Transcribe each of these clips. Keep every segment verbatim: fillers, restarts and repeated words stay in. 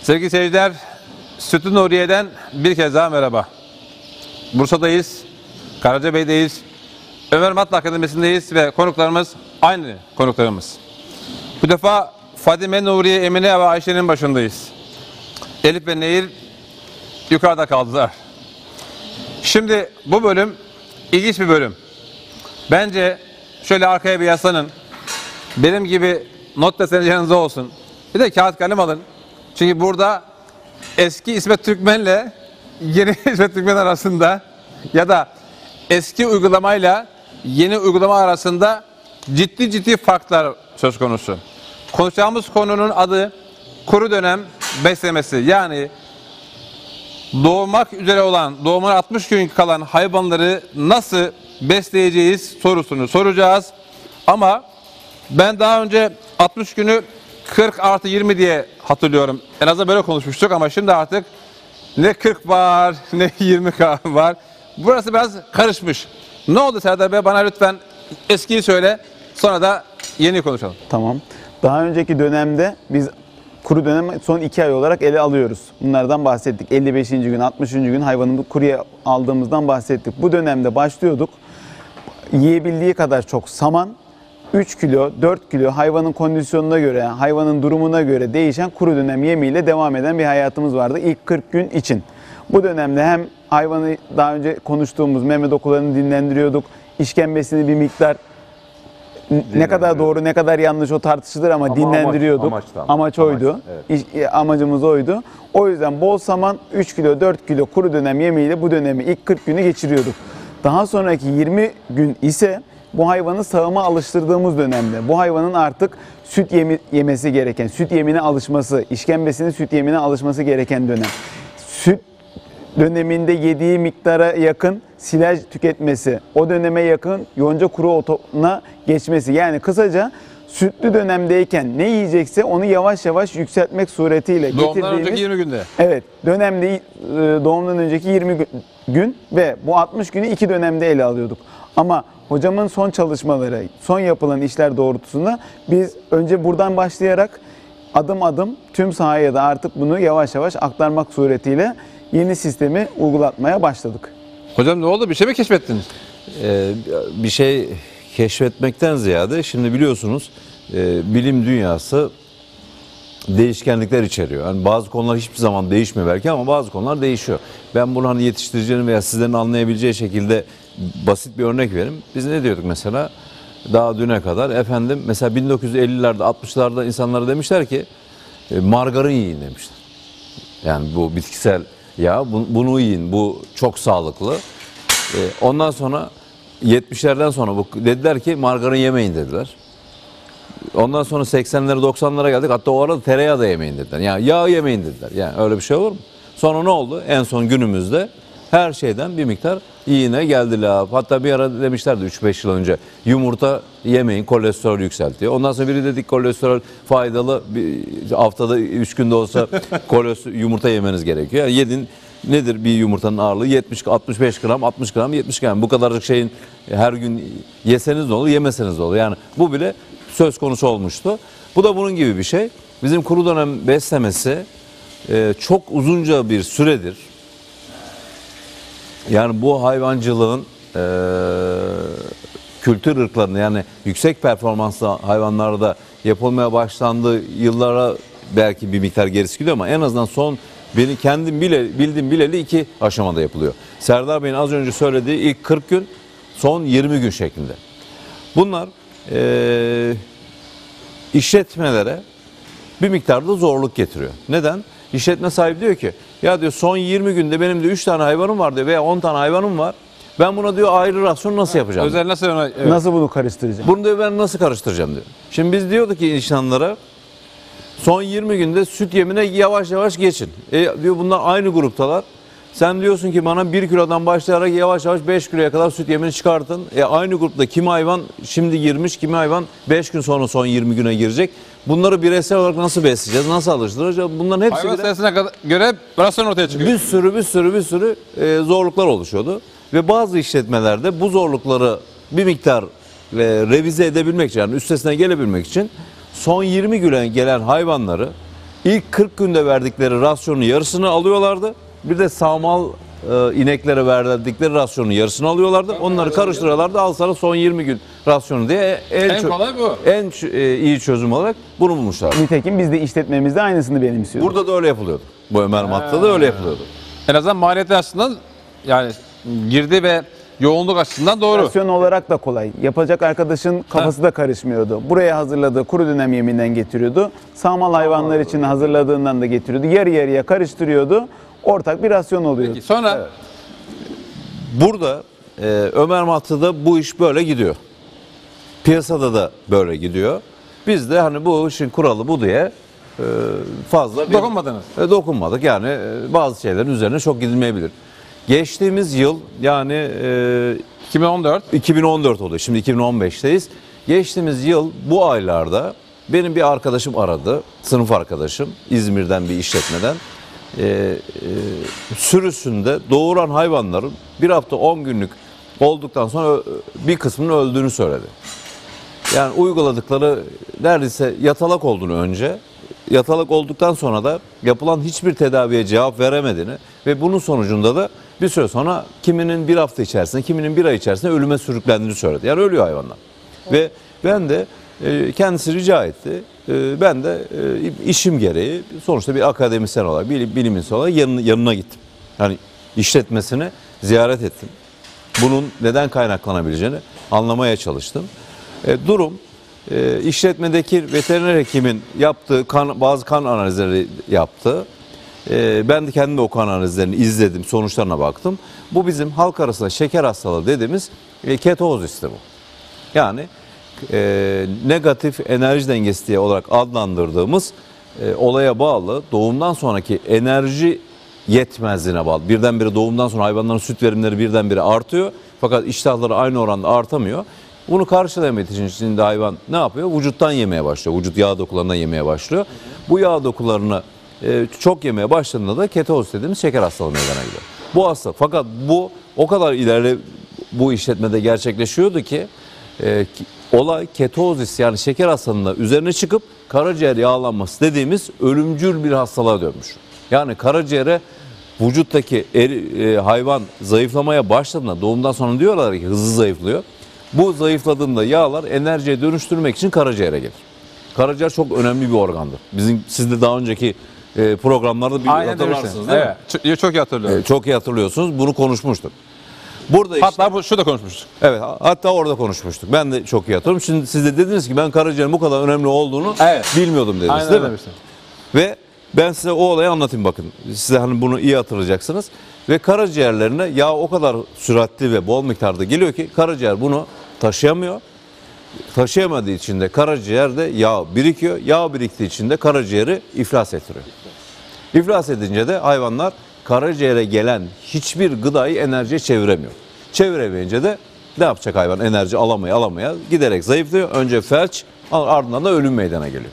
Sevgili seyirciler, Süt-i Nuriye'den bir kez daha merhaba. Bursa'dayız, Karacabey'deyiz, Ömer Matla Akademisi'ndeyiz ve konuklarımız aynı konuklarımız. Bu defa Fadime, Nuriye, Emine ve Ayşe'nin başındayız. Elif ve Nehir yukarıda kaldılar. Şimdi bu bölüm ilginç bir bölüm. Bence şöyle arkaya bir yaslanın. Benim gibi not defteriniz yanınızda olsun. Bir de kağıt kalem alın. Çünkü burada eski İsmet Türkmen'le yeni İsmet Türkmen arasında ya da eski uygulamayla yeni uygulama arasında ciddi ciddi farklar söz konusu. Konuşacağımız konunun adı kuru dönem beslemesi. Yani doğmak üzere olan, doğumuna altmış gün kalan hayvanları nasıl besleyeceğiz sorusunu soracağız. Ama ben daha önce altmış günü kırk artı yirmi diye hatırlıyorum. En azından böyle konuşmuştuk ama şimdi artık ne kırk var ne yirmi var. Burası biraz karışmış. Ne oldu Serdar Bey? Bana lütfen eskiyi söyle. Sonra da yeni konuşalım. Tamam. Daha önceki dönemde biz kuru dönem son iki ay olarak ele alıyoruz. Bunlardan bahsettik. elli beşinci gün, altmışıncı gün hayvanımızı kuruya aldığımızdan bahsettik. Bu dönemde başlıyorduk. Yiyebildiği kadar çok saman, üç kilo, dört kilo hayvanın kondisyonuna göre, hayvanın durumuna göre değişen kuru dönem yemiyle devam eden bir hayatımız vardı ilk kırk gün için. Bu dönemde hem hayvanı daha önce konuştuğumuz meme dokularını dinlendiriyorduk, işkembesini bir miktar ne kadar doğru ne kadar yanlış o tartışılır ama, ama dinlendiriyorduk. Amaç, amaç, amaç oydu. Amaç, evet. İş, amacımız oydu. O yüzden bol saman üç kilo dört kilo kuru dönem yemiyle bu dönemi ilk kırk günü geçiriyorduk. Daha sonraki yirmi gün ise bu hayvanı sağıma alıştırdığımız dönemde. Bu hayvanın artık süt yemi, yemesi gereken, süt yemine alışması, işkembesinin süt yemine alışması gereken dönem. Süt döneminde yediği miktara yakın silaj tüketmesi, o döneme yakın yonca kuru otuna geçmesi. Yani kısaca sütlü dönemdeyken ne yiyecekse onu yavaş yavaş yükseltmek suretiyle getirdiğimiz... Doğumdan önceki yirmi günde. Evet, dönemde doğumdan önceki yirmi gün ve bu altmış günü iki dönemde ele alıyorduk. Ama hocamın son çalışmaları, son yapılan işler doğrultusunda biz önce buradan başlayarak adım adım tüm sahaya da artık bunu yavaş yavaş aktarmak suretiyle yeni sistemi uygulatmaya başladık. Hocam ne oldu? Bir şey mi keşfettiniz? Ee, bir şey keşfetmekten ziyade şimdi biliyorsunuz e, bilim dünyası değişkenlikler içeriyor. Yani bazı konular hiçbir zaman değişmiyor belki ama bazı konular değişiyor. Ben bunu hani yetiştiricinin veya sizlerin anlayabileceği şekilde basit bir örnek vereyim. Biz ne diyorduk mesela? Daha düne kadar efendim mesela bin dokuz yüz ellilerde altmışlarda insanlara demişler ki e, margarin yiyin demişler. Yani bu bitkisel yağ, bunu yiyin, bu çok sağlıklı. E, ondan sonra yetmişlerden sonra bu, dediler ki margarin yemeyin dediler. Ondan sonra seksenlere doksanlara geldik. Hatta o arada tereyağı da yemeyin dediler. Yani yağ yemeyin dediler. Yani öyle bir şey olur mu? Sonra ne oldu? En son günümüzde her şeyden bir miktar yine geldiler. Hatta bir ara demişlerdi üç beş yıl önce yumurta yemeyin, kolesterol yükseltiyor. Ondan sonra biri dedik kolesterol faydalı, bir haftada üç günde olsa kolesterol, yumurta yemeniz gerekiyor. Yani yedin nedir bir yumurtanın ağırlığı? yetmiş altmış beş gram, altmış gram, yetmiş gram. Bu kadarcık şeyin her gün yeseniz ne olur, yemeseniz ne olur. Yani bu bile söz konusu olmuştu. Bu da bunun gibi bir şey. Bizim kuru dönem beslemesi e, çok uzunca bir süredir. Yani bu hayvancılığın e, kültür ırklarını yani yüksek performanslı hayvanlarda yapılmaya başlandığı yıllara belki bir miktar gerisi gidiyor ama en azından son beni kendim bile bildiğim bileli iki aşamada yapılıyor. Serdar Bey'in az önce söylediği ilk kırk gün, son yirmi gün şeklinde. Bunlar e, işletmelere bir miktarda zorluk getiriyor. Neden? İşletme sahibi diyor ki ya diyor son yirmi günde benim de üç tane hayvanım var diyor veya on tane hayvanım var. Ben buna diyor ayrı rasyon nasıl yapacağım? Özel nasıl? Evet. Nasıl bunu karıştıracağım? Bunu diyor ben nasıl karıştıracağım diyor. Şimdi biz diyorduk ki insanlara son yirmi günde süt yemine yavaş yavaş geçin. E diyor bunlar aynı gruptalar. Sen diyorsun ki bana bir kilodan başlayarak yavaş yavaş beş kiloya kadar süt yemini çıkartın. E aynı grupta kimi hayvan şimdi girmiş, kimi hayvan beş gün sonra son yirmi güne girecek. Bunları bireysel olarak nasıl besleyeceğiz, nasıl alıştıracağız? Bunların hepsi hayvan bile sayısına göre rasyon ortaya çıkıyor. Bir sürü bir sürü bir sürü e, zorluklar oluşuyordu. Ve bazı işletmelerde bu zorlukları bir miktar e, revize edebilmek için, yani üstesine gelebilmek için son yirmi güne gelen hayvanları İlk kırk günde verdikleri rasyonun yarısını alıyorlardı. Bir de sağmal e, ineklere verdikleri rasyonun yarısını alıyorlardı. Onları karıştırıyorlardı. Al sana son yirmi gün rasyonu diye en, En çö- kolay bu. en ç- e, iyi çözüm olarak bunu bulmuşlar. Nitekim biz de işletmemizde aynısını benimsiyorduk. Burada da öyle yapılıyordu. Bu Ömer Mat'ta da öyle yapılıyordu. En azından maliyeti açısından yani girdi ve yoğunluk açısından doğru. Rasyon olarak da kolay. Yapacak arkadaşın kafası da karışmıyordu. Buraya hazırladığı kuru dönem yeminden getiriyordu. Sağmal hayvanlar için hazırladığından da getiriyordu. Yarı yarıya karıştırıyordu. Ortak bir rasyon oluyordu. Peki, sonra Burada e, Ömer Mat'ta bu iş böyle gidiyor. Piyasada da böyle gidiyor. Biz de hani bu işin kuralı bu diye e, fazla bir- dokunmadınız. E, dokunmadık. Yani e, bazı şeylerin üzerine çok gidilmeyebilir. Geçtiğimiz yıl yani e, iki bin on dört. iki bin on dört oluyor. Şimdi iki bin on beşteyiz. Geçtiğimiz yıl bu aylarda benim bir arkadaşım aradı. Sınıf arkadaşım İzmir'den bir işletmeden. Ee, e, sürüsünde doğuran hayvanların bir hafta on günlük olduktan sonra ö- bir kısmının öldüğünü söyledi. Yani uyguladıkları neredeyse yatalak olduğunu önce, yatalak olduktan sonra da yapılan hiçbir tedaviye cevap veremediğini ve bunun sonucunda da bir süre sonra kiminin bir hafta içerisinde, kiminin bir ay içerisinde ölüme sürüklendiğini söyledi. Yani ölüyor hayvanlar. Ve ben de e, kendisi rica etti. E, ben de e, işim gereği sonuçta bir akademisyen olarak, bilim, bilim insanı olarak yanına, yanına gittim. Yani işletmesini ziyaret ettim. Bunun neden kaynaklanabileceğini anlamaya çalıştım. E, durum e, işletmedeki veteriner hekimin yaptığı kan, bazı kan analizleri yaptı. E, ben de kendim de o kan analizlerini izledim, sonuçlarına baktım. Bu bizim halk arasında şeker hastalığı dediğimiz e, ketozis'ti bu. Yani e, negatif enerji dengesi diye olarak adlandırdığımız e, olaya bağlı doğumdan sonraki enerji yetmezliğine bağlı. Birdenbire doğumdan sonra hayvanların süt verimleri birdenbire artıyor. Fakat iştahları aynı oranda artamıyor. Bunu karşılayamak için şimdi hayvan ne yapıyor? Vücuttan yemeye başlıyor. Vücut yağ dokularından yemeye başlıyor. Bu yağ dokularını e, çok yemeye başladığında da ketozis dediğimiz şeker hastalığı meydana geliyor. Bu hastalık. Fakat bu o kadar ileride bu işletmede gerçekleşiyordu ki e, olay ketozis yani şeker hastalığında üzerine çıkıp karaciğer yağlanması dediğimiz ölümcül bir hastalığa dönmüş. Yani karaciğere vücuttaki eri, e, hayvan zayıflamaya başladığında doğumdan sonra diyorlar ki hızlı zayıflıyor. Bu zayıfladığında yağlar enerjiye dönüştürmek için karaciğere gelir. Karaciğer çok önemli bir organdır. Bizim siz de daha önceki e, programlarda bir Aynen hatırlarsınız demiştin. değil mi? Evet. Çok, çok iyi hatırlıyorum. E, çok iyi hatırlıyorsunuz. Bunu konuşmuştuk. Burada işte, Hatta bu şurada konuşmuştuk. evet, hatta orada konuşmuştuk. Ben de çok iyi hatırlıyorum. Şimdi siz de dediniz ki ben karaciğerin bu kadar önemli olduğunu Evet. bilmiyordum dediniz Aynen değil mi? demiştin. Ve ben size o olayı anlatayım bakın. Size hani bunu iyi hatırlayacaksınız. Ve karaciğerlerine yağ o kadar süratli ve bol miktarda geliyor ki karaciğer bunu taşıyamıyor. Taşıyamadığı için de karaciğerde yağ birikiyor. Yağ biriktiği için de karaciğeri iflas ettiriyor. İflas edince de hayvanlar karaciğere gelen hiçbir gıdayı enerjiye çeviremiyor. Çeviremeyince de ne yapacak hayvan? Enerji alamaya alamaya giderek zayıflıyor. Önce felç, ardından da ölüm meydana geliyor.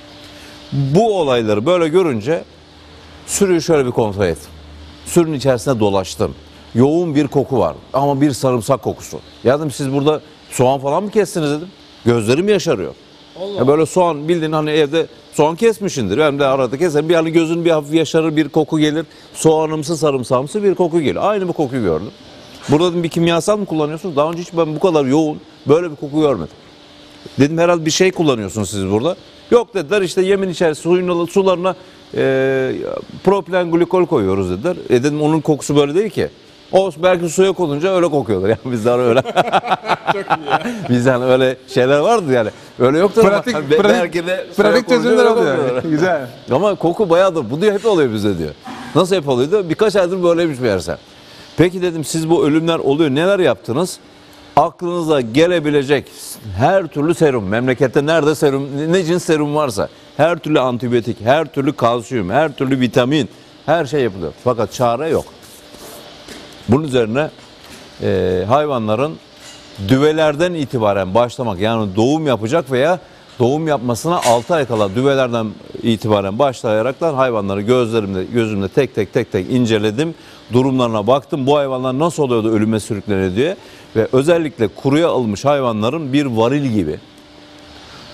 Bu olayları böyle görünce sürüyü şöyle bir kontrol ettim. Sürünün içerisinde dolaştım. Yoğun bir koku var ama bir sarımsak kokusu. Ya dedim siz burada soğan falan mı kestiniz dedim. Gözlerim yaşarıyor. Ya böyle soğan bildiğin hani evde soğan kesmişindir. Ben de arada keserim. Bir hani gözün bir hafif yaşarır, bir koku gelir. Soğanımsı sarımsamsı bir koku gelir. Aynı bir kokuyu gördüm. Burada dedim bir kimyasal mı kullanıyorsunuz? Daha önce hiç ben bu kadar yoğun böyle bir koku görmedim. Dedim herhalde bir şey kullanıyorsunuz siz burada. Yok dediler işte yemin içerisinde suyun sularına e, propilen glikol koyuyoruz dediler. E dedim onun kokusu böyle değil ki. O belki suya konunca öyle kokuyorlar. Yani bizler öyle. Çok iyi ya. Bizden öyle şeyler vardı yani. Öyle yoktu Pratik, ama pratik, belki de suya pratik konunca çözümler öyle oluyor. kokuyorlar. Güzel. Ama koku bayağıdır. Bu diyor hep oluyor bize diyor. Nasıl hep oluyordu? Birkaç aydır böyleymiş meğerse. Peki dedim siz bu ölümler oluyor neler yaptınız? Aklınıza gelebilecek her türlü serum, memlekette nerede serum, ne cins serum varsa, her türlü antibiyotik, her türlü kalsiyum, her türlü vitamin, her şey yapılıyor. Fakat çare yok. Bunun üzerine e, hayvanların düvelerden itibaren başlamak, yani doğum yapacak veya doğum yapmasına altı ay kala düvelerden itibaren başlayaraktan hayvanları gözlerimde, gözümde tek tek tek tek inceledim. Durumlarına baktım. Bu hayvanlar nasıl oluyordu ölüme sürükleniyor diye. Ve özellikle kuruya alınmış hayvanların bir varil gibi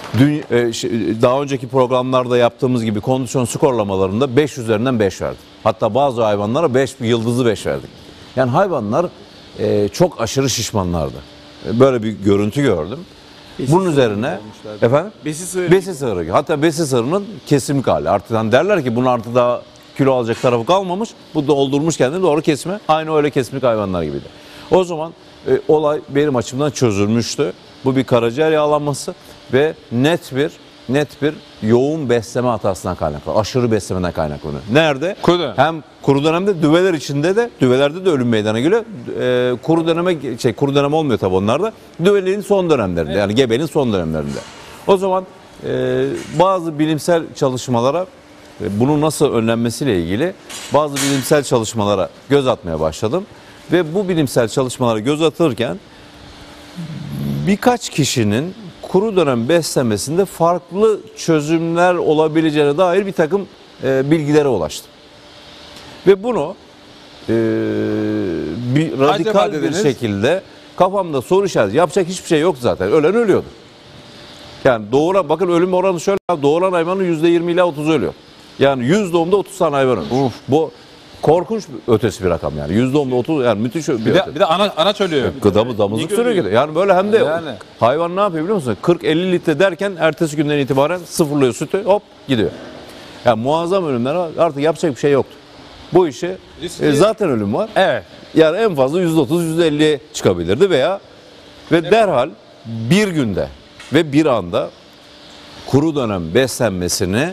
Dün, e, şey, daha önceki programlarda yaptığımız gibi kondisyon skorlamalarında beş üzerinden beş verdik. Hatta bazı hayvanlara beş yıldızlı beş verdik. Yani hayvanlar e, çok aşırı şişmanlardı. E, böyle bir görüntü gördüm. Besi Bunun üzerine efendim Besi sığırı. besi sığırı. Hatta besi sığırının kesimlik hali. Artık hani derler ki bunun artık daha kilo alacak tarafı kalmamış. Bu doldurmuş kendini doğru kesme. Aynı öyle kesimlik hayvanlar gibiydi. O zaman e, olay benim açımdan çözülmüştü. Bu bir karaciğer yağlanması ve net bir net bir yoğun besleme hatasından kaynaklanıyor. Aşırı beslemeden kaynaklanıyor. Nerede? Kuru dönem. Hem kuru dönemde düveler içinde de düvelerde de ölüm meydana geliyor. Ee, kuru döneme şey kuru dönem olmuyor tabii onlarda. Düvelerin son dönemlerinde yani gebenin son dönemlerinde. O zaman e, bazı bilimsel çalışmalara e, bunun nasıl önlenmesiyle ilgili bazı bilimsel çalışmalara göz atmaya başladım ve bu bilimsel çalışmalara göz atırken birkaç kişinin kuru dönem beslemesinde farklı çözümler olabileceğine dair bir takım e, bilgilere ulaştım. Ve bunu e, bir radikal Acaba bir dediniz? şekilde kafamda soru işareti yapacak hiçbir şey yok zaten. Ölen ölüyordu. Yani doğuran bakın ölüm oranı şöyle doğuran hayvanın yüzde yirmi ila otuz ölüyor. Yani yüz doğumda otuz tane hayvan ölmüş. Uf. Bu korkunç ötesi bir rakam yani. yüz doğumda otuz yani müthiş bir, Bir de, bir de ana, anaç ölüyor. Gıdamı damızlık sürüyor gidiyor. Yani böyle hem de Yani. hayvan ne yapıyor biliyor musun? kırk elli litre derken ertesi günden itibaren sıfırlıyor sütü hop gidiyor. Yani muazzam ölümler var. Artık yapacak bir şey yoktu. Bu işi Riskli. e, zaten ölüm var. Evet. Yani en fazla yüzde otuz yüzde elliye çıkabilirdi veya ve derhal bir günde ve bir anda kuru dönem beslenmesini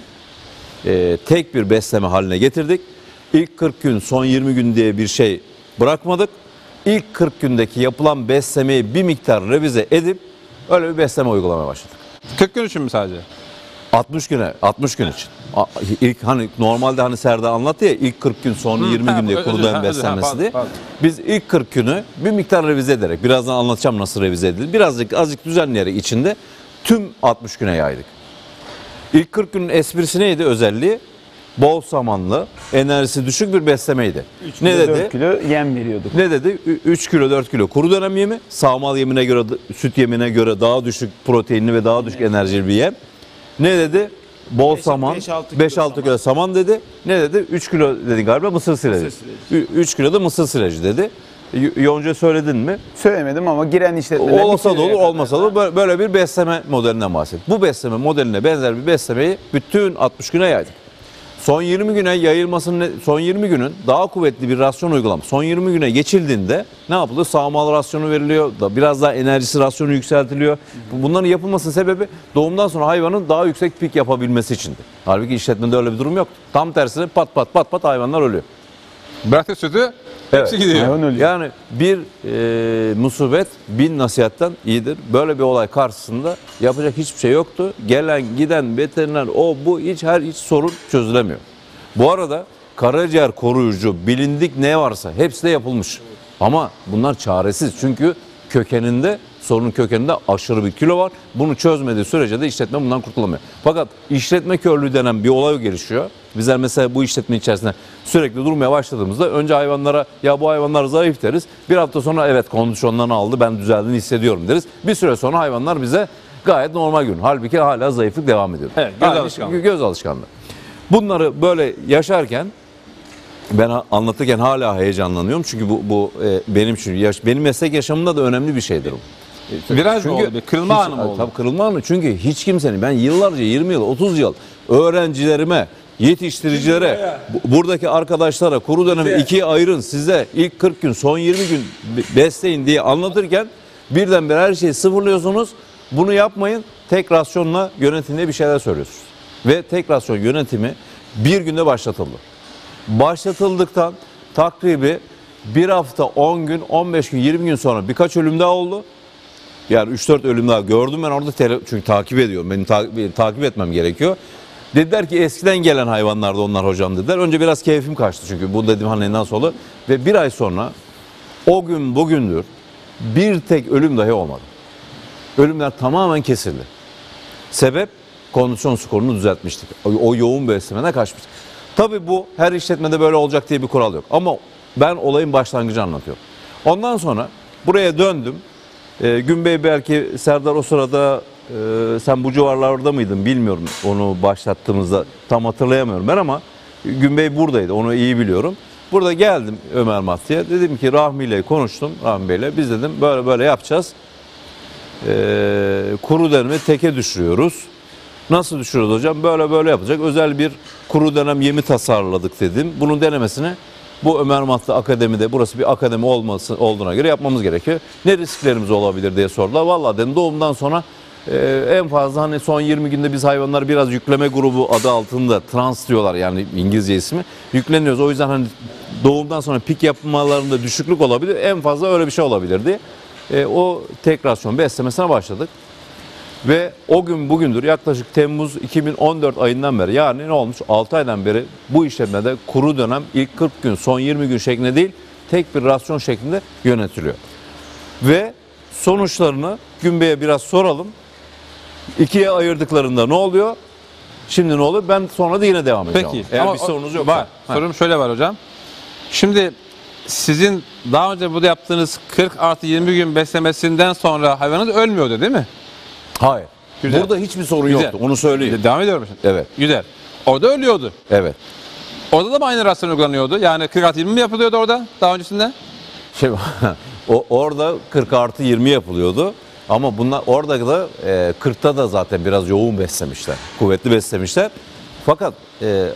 e, tek bir besleme haline getirdik. İlk kırk gün, son yirmi gün diye bir şey bırakmadık. İlk kırk gündeki yapılan beslemeyi bir miktar revize edip öyle bir besleme uygulamaya başladık. kırk gün için mi sadece? altmış güne, altmış gün için. A- İlk hani normalde hani Serdar anlattı ya ilk kırk gün son yirmi ha, gün diye özür kuru dilerim, dönem ha, özür dilerim, beslenmesi pardon, diye. pardon. Biz ilk kırk günü bir miktar revize ederek birazdan anlatacağım nasıl revize edilir. Birazcık azıcık düzenleyerek içinde tüm altmış güne yaydık. İlk kırk günün esprisi neydi özelliği? Bol samanlı, enerjisi düşük bir beslemeydi. Ne dedi? dört kilo yem veriyorduk. Ne dedi? üç kilo dört kilo kuru dönem yemi, sağmal yemine göre, süt yemine göre daha düşük proteinli ve daha düşük enerjili bir yem. Ne dedi? Bol Beş- saman, beş altı kilo beş altı kilo saman dedi. Ne dedi? üç kilo dedi galiba mısır sileci. Mısır sileci. üç kilo da mısır sileci dedi. Y- Yonca söyledin mi? Söylemedim ama giren işletmeler Olsa da bir olur, kiloya olmasa da kadar olur. Böyle- böyle bir besleme modelinden bahsettik. Bu besleme modeline benzer bir beslemeyi bütün altmış güne yaydık. Son yirmi güne yayılmasının son yirmi günün daha kuvvetli bir rasyon uygulama. Son yirmi güne geçildiğinde ne yapılıyor? Sağmal rasyonu veriliyor. Da biraz daha enerjisi rasyonu yükseltiliyor. Bunların yapılmasının sebebi doğumdan sonra hayvanın daha yüksek pik yapabilmesi içindi. Halbuki işletmede öyle bir durum yok. Tam tersine pat pat pat pat hayvanlar ölüyor. Bıraktık sütü, hepsi gidiyor. Hayvan ölüyor. Yani bir e, musibet bin nasihatten iyidir. Böyle bir olay karşısında yapacak hiçbir şey yoktu. Gelen giden veteriner o bu hiç her hiç sorun çözülemiyor. Bu arada karaciğer koruyucu bilindik ne varsa hepsi de yapılmış. Ama bunlar çaresiz çünkü kökeninde sorunun kökeninde aşırı bir kilo var. Bunu çözmediği sürece de işletme bundan kurtulamıyor. Fakat işletme körlüğü denen bir olay gelişiyor. Bizler mesela bu işletme içerisinde sürekli durmaya başladığımızda önce hayvanlara ya bu hayvanlar zayıf deriz. Bir hafta sonra evet kondisyonlarını aldı ben düzeldiğini hissediyorum deriz. Bir süre sonra hayvanlar bize gayet normal görünüyor. Halbuki hala zayıflık devam ediyor. Evet, göz Aynı- alışkanlığı. Göz alışkanlığı. Bunları böyle yaşarken ben anlatırken hala heyecanlanıyorum çünkü bu, bu e, benim için yaş, benim meslek yaşamımda da önemli bir şeydir bu. Viraj mı oldu? Bir kırılma hiç- anı mı oldu? Tabii kırılma anı çünkü hiç kimsenin ben yıllarca yirmi yıl otuz yıl öğrencilerime yetiştiricilere bu- buradaki arkadaşlara kuru dönemi ikiye ayırın size ilk kırk gün son yirmi gün be- besleyin diye anlatırken birdenbire her şeyi sıfırlıyorsunuz. Bunu yapmayın. Tek rasyonla yönetimde bir şeyler söylüyorsunuz. Ve tek rasyon yönetimi bir günde başlatıldı. Başlatıldıktan takribi bir hafta, on gün, on beş gün, yirmi gün sonra birkaç ölüm daha oldu. Yani üç dört ölüm daha gördüm ben orada tele- çünkü takip ediyorum. Benim ta- benim takip etmem gerekiyor. Dediler ki eskiden gelen hayvanlardı onlar hocam dediler. Önce biraz keyfim kaçtı çünkü bu dedim hani nasıl olur. Ve bir ay sonra o gün bugündür bir tek ölüm dahi olmadı. Ölümler tamamen kesildi. Sebep kondisyon skorunu düzeltmiştik. O, o yoğun beslemeden kaçmıştık. Tabii bu her işletmede böyle olacak diye bir kural yok. Ama ben olayın başlangıcını anlatıyorum. Ondan sonra buraya döndüm. E, Gün Bey belki Serdar o sırada e, sen bu civarlarda mıydın bilmiyorum onu başlattığımızda tam hatırlayamıyorum ben ama Günbey buradaydı onu iyi biliyorum. Burada geldim Ömer Matlı'ya dedim ki Rahmi ile konuştum Rahmi Bey'le biz dedim böyle böyle yapacağız. E, kuru dönemi teke düşürüyoruz. Nasıl düşürüyoruz hocam? Böyle böyle yapacak. Özel bir kuru dönem yemi tasarladık dedim. Bunun denemesini bu Ömer Matlı Akademi'de burası bir akademi olması olduğuna göre yapmamız gerekiyor. Ne risklerimiz olabilir diye sordular. Vallahi dedim doğumdan sonra e, en fazla hani son yirmi günde biz hayvanları biraz yükleme grubu adı altında trans diyorlar yani İngilizce ismi. Yükleniyoruz. O yüzden hani doğumdan sonra pik yapmalarında düşüklük olabilir. En fazla öyle bir şey olabilirdi. E, o tekrasyon beslemesine başladık. Ve o gün bugündür yaklaşık Temmuz iki bin on dört ayından beri yani ne olmuş altı aydan beri bu işlemede kuru dönem ilk kırk gün son yirmi gün şeklinde değil tek bir rasyon şeklinde yönetiliyor. Ve sonuçlarını Günbey'e biraz soralım. İkiye ayırdıklarında ne oluyor? Şimdi ne oluyor? Ben sonra da yine devam edeceğim. Peki. Eğer Ama bir o- sorunuz yoksa. var. Sorum şöyle var hocam. Şimdi sizin daha önce burada yaptığınız kırk artı yirmi gün beslemesinden sonra hayvanınız ölmüyordu değil mi? Hayır. Güzel. Burada hiçbir sorun Güzel. yoktu. Onu söyleyeyim. Devam ediyorum şimdi. Evet. Güzel. Orada ölüyordu. Evet. Orada da mı aynı rasyon uygulanıyordu? Yani kırk artı yirmi mi yapılıyordu orada daha öncesinde? Şey, o orada kırk artı yirmi yapılıyordu. Ama bunlar orada da e, kırkta da zaten biraz yoğun beslemişler. Kuvvetli beslemişler. Fakat e,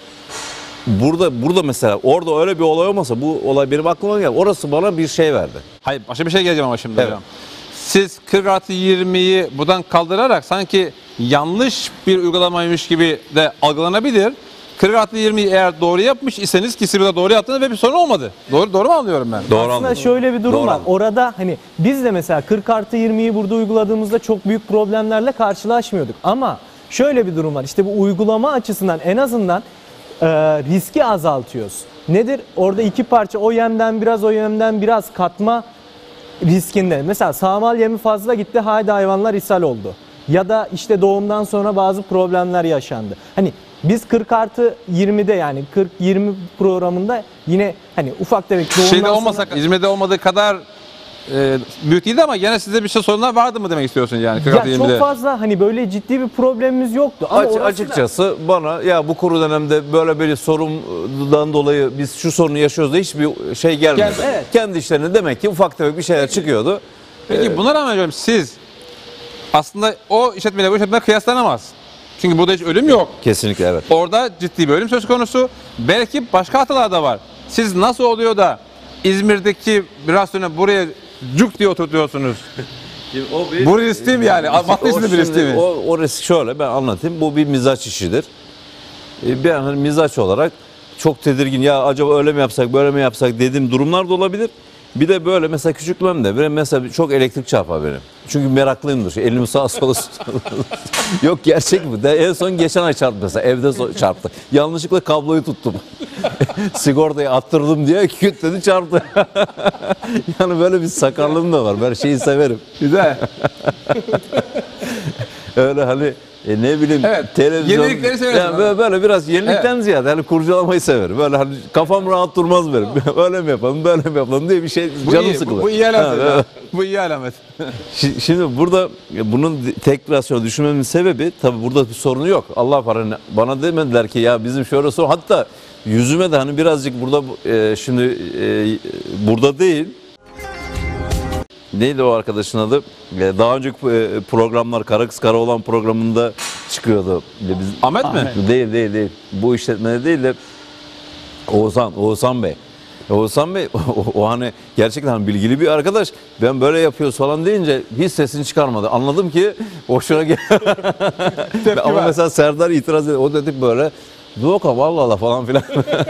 burada burada mesela orada öyle bir olay olmasa bu olay benim aklıma geldi. Orası bana bir şey verdi. Hayır başka bir şey geleceğim ama şimdi Evet. hocam. Siz kırk artı yirmiyi buradan kaldırarak sanki yanlış bir uygulamaymış gibi de algılanabilir. kırk artı yirmiyi eğer doğru yapmış iseniz ki siz burada doğru yaptınız ve bir sorun olmadı. Doğru doğru mu anlıyorum ben? Doğru Aslında anladım. şöyle bir durum Doğru var. anladım. Orada hani biz de mesela kırk artı yirmiyi burada uyguladığımızda çok büyük problemlerle karşılaşmıyorduk. Ama şöyle bir durum var. İşte bu uygulama açısından en azından e, riski azaltıyoruz. Nedir? Orada iki parça o yemden biraz o yemden biraz katma riskinde. Mesela sağmal yemi fazla gitti, haydi hayvanlar ishal oldu. Ya da işte doğumdan sonra bazı problemler yaşandı. Hani biz kırk artı yirmide yani kırk yirmi programında yine hani ufak tefek doğumdan Şeyde sonra... olmasa İzmir'de olmadığı kadar e, büyük değildi ama gene size bir şey sorunlar vardı mı demek istiyorsun yani kırk artı Ya yirmide? çok fazla hani böyle ciddi bir problemimiz yoktu. Ama Aç- orası da- açıkçası bana ya bu kuru dönemde böyle böyle sorundan dolayı biz şu sorunu yaşıyoruz da hiçbir şey gelmedi. Gel- evet. Kendi işlerinde demek ki ufak tefek bir şeyler çıkıyordu. Peki buna rağmen hocam siz aslında o işletmeyle bu işletme kıyaslanamaz. Çünkü burada hiç ölüm yok. Kesinlikle evet. Orada ciddi bir ölüm söz konusu. Belki başka hatalar da var. Siz nasıl oluyor da İzmir'deki bir rasyonu buraya cuk diye oturtuyorsunuz? Bu risk değil mi yani? Matlı O isimli bir risk şimdi- değil mi? O, o risk şöyle ben anlatayım. Bu bir mizaç işidir. Ee, Bir hani mizaç olarak çok tedirgin ya acaba öyle mi yapsak böyle mi yapsak dediğim durumlar da olabilir. Bir de böyle mesela küçüklüğümde benim mesela çok elektrik çarpar benim. Çünkü meraklıyımdır. Elimi sağa sola yok gerçek mi? De en son geçen ay çarptı mesela evde so- çarptı. Yanlışlıkla kabloyu tuttum. Sigortayı attırdım diye küt dedi çarptı. Yani böyle bir sakarlığım da var. Ben şeyi severim. Güzel. Öyle hani e, ne bileyim Evet, televizyon. yenilikleri seversin Yani böyle, böyle biraz yenilikten ziyade hani kurcalamayı severim. Böyle hani kafam rahat durmaz benim. Öyle mi yapalım böyle mi yapalım diye bir şey Bu canım iyi, sıkılır. bu, bu iyi alamet. Ha, ya. evet. Bu iyi alamet. Şi- Şimdi burada e, bunun tek rasyonu düşünmemin sebebi tabii burada bir sorunu yok. Allah var hani bana demediler ki ya bizim şöyle sorun. Hatta yüzüme de hani birazcık burada e, şimdi e, burada değil. Neydi o arkadaşın adı? E, Daha önceki e, programlar Kara Kız Kara olan programında çıkıyordu. Bir de Biz, Ahmet mi? Değil değil değil. Bu işletmede değil de Oğuzhan, Oğuzhan Bey. Oğuzhan Bey o, o hani gerçekten hani bilgili bir arkadaş. Ben böyle yapıyoruz falan deyince hiç sesini çıkarmadı. Anladım ki hoşuna gel. Ama var. mesela Serdar itiraz ediyor. O dedi böyle Doka vallahi Allah falan filan.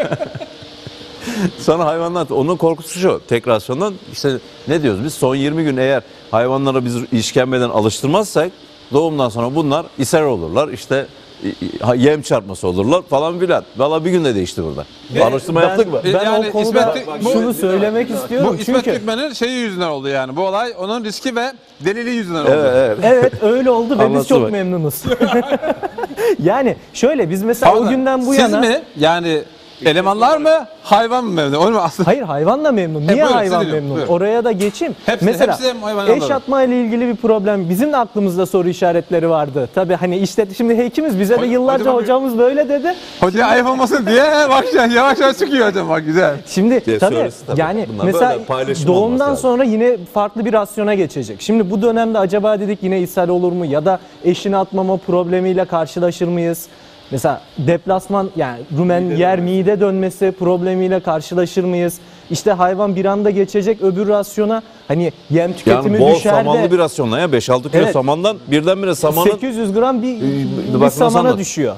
Sonra hayvanlar onun korkusu şu tek rasyondan işte ne diyoruz biz son yirmi gün eğer hayvanlara biz işkembeden alıştırmazsak doğumdan sonra bunlar ishal olurlar işte i- i- yem çarpması olurlar falan filan. Valla bir günde değişti burada. Araştırma Ben- yaptık mı? Ben Yani o konuda İsmet- bu- şunu söylemek istiyorum Bu İsmet çünkü Türkmen'in şeyi yüzünden oldu yani. Bu olay onun riski ve deliliği yüzünden oldu. Evet, evet. evet öyle oldu ve biz Anlatsın çok bak. memnunuz. Yani şöyle biz mesela o Pardon, günden bu siz yana mi yani Elemanlar mı? Hayvan mı memnun? Onu mu aslında? Hayır, hayvan da memnun. Niye buyurun, hayvan sizi dinliyorum, memnun? buyurun. Oraya da geçeyim. Hepsi- Mesela hepsi hem hayvan eş alırım. atma ile ilgili bir problem. Bizim de aklımızda soru işaretleri vardı. Tabii hani işte şimdi hekimiz bize de Hocam- yıllarca hocam- hocamız böyle dedi. Hoca ayıp olmasın diye bak ya, yavaş yavaş çıkıyor hocam, bak güzel. Şimdi Diye tabii, söylesin tabii. yani Bunlar mesela böyle paylaşım olması doğumdan lazım. sonra yine farklı bir rasyona geçecek. Şimdi bu dönemde acaba dedik yine ishal olur mu ya da eşini atmama problemiyle karşılaşır mıyız? Mesela deplasman yani rumen yer mide dönmesi problemiyle karşılaşır mıyız? İşte hayvan bir anda geçecek öbür rasyona, hani yem tüketimi Yani bol düşer samanlı de bir rasyonla ya beş altı kilo Evet. samandan birdenbire samanın sekiz yüz gram bir, bir bakmanızı samana anlat. düşüyor.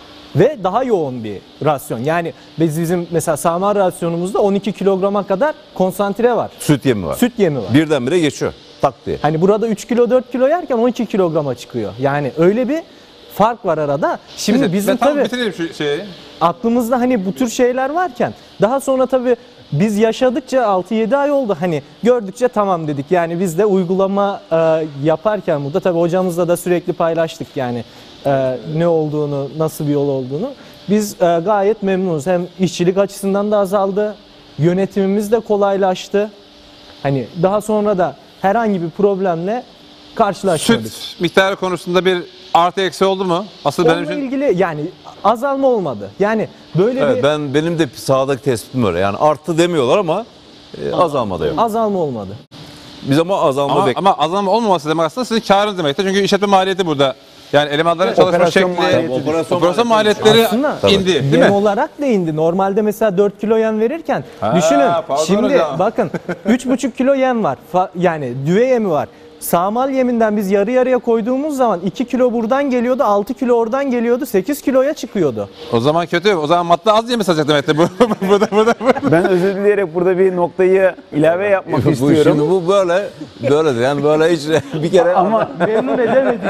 Ve daha yoğun bir rasyon. Yani biz bizim mesela saman rasyonumuzda on iki kilograma kadar konsantre var. süt yemi var. Süt yemi var. Birdenbire geçiyor. Tak diye. Hani burada üç kilo dört kilo yerken on iki kilograma çıkıyor. Yani öyle bir fark var arada. Şimdi Neyse, bizim ben tam tabii bitirelim şu şeyi. aklımızda hani bu tür şeyler varken daha sonra tabii biz yaşadıkça altı yedi ay oldu, hani gördükçe tamam dedik. Yani biz de uygulama e, yaparken burada tabii hocamızla da sürekli paylaştık yani e, ne olduğunu, nasıl bir yol olduğunu. Biz e, gayet memnunuz. Hem işçilik açısından da azaldı, yönetimimiz de kolaylaştı. Hani daha sonra da herhangi bir problemle karşılaşmadık. Süt miktarı konusunda bir artı eksi oldu mu? Asıl benim Onunla için ilgili yani azalma olmadı. Yani böyle Evet, bir ben benim de sahadaki tespitim öyle. Yani arttı demiyorlar ama e, azalma da yok. azalma olmadı. Biz ama azalma ama, bekliyoruz. ama azalma olmaması demek aslında sizin karınız demektir. Çünkü işletme maliyeti burada. Yani elemanların çalışma operasyon şekli, maliyeti operasyon operasyon maliyeti maliyetleri Aslında indi, değil yem mi? olarak da indi. Normalde mesela dört kilo yem verirken Ha, düşünün pardon şimdi hocam. bakın üç buçuk kilo yem var. Fa- yani düve yemi var. Sağmal yeminden biz yarı yarıya koyduğumuz zaman iki kilo buradan geliyordu, altı kilo oradan geliyordu, sekiz kiloya çıkıyordu. O zaman kötü. O zaman madde az yemi satacak demektir. Bu- burada, burada, burada. Ben özür dileyerek burada bir noktayı ilave yapmak Bu istiyorum. şimdi bu böyle böyledir. Yani böyle hiç bir kere Ama Memnun edemedik.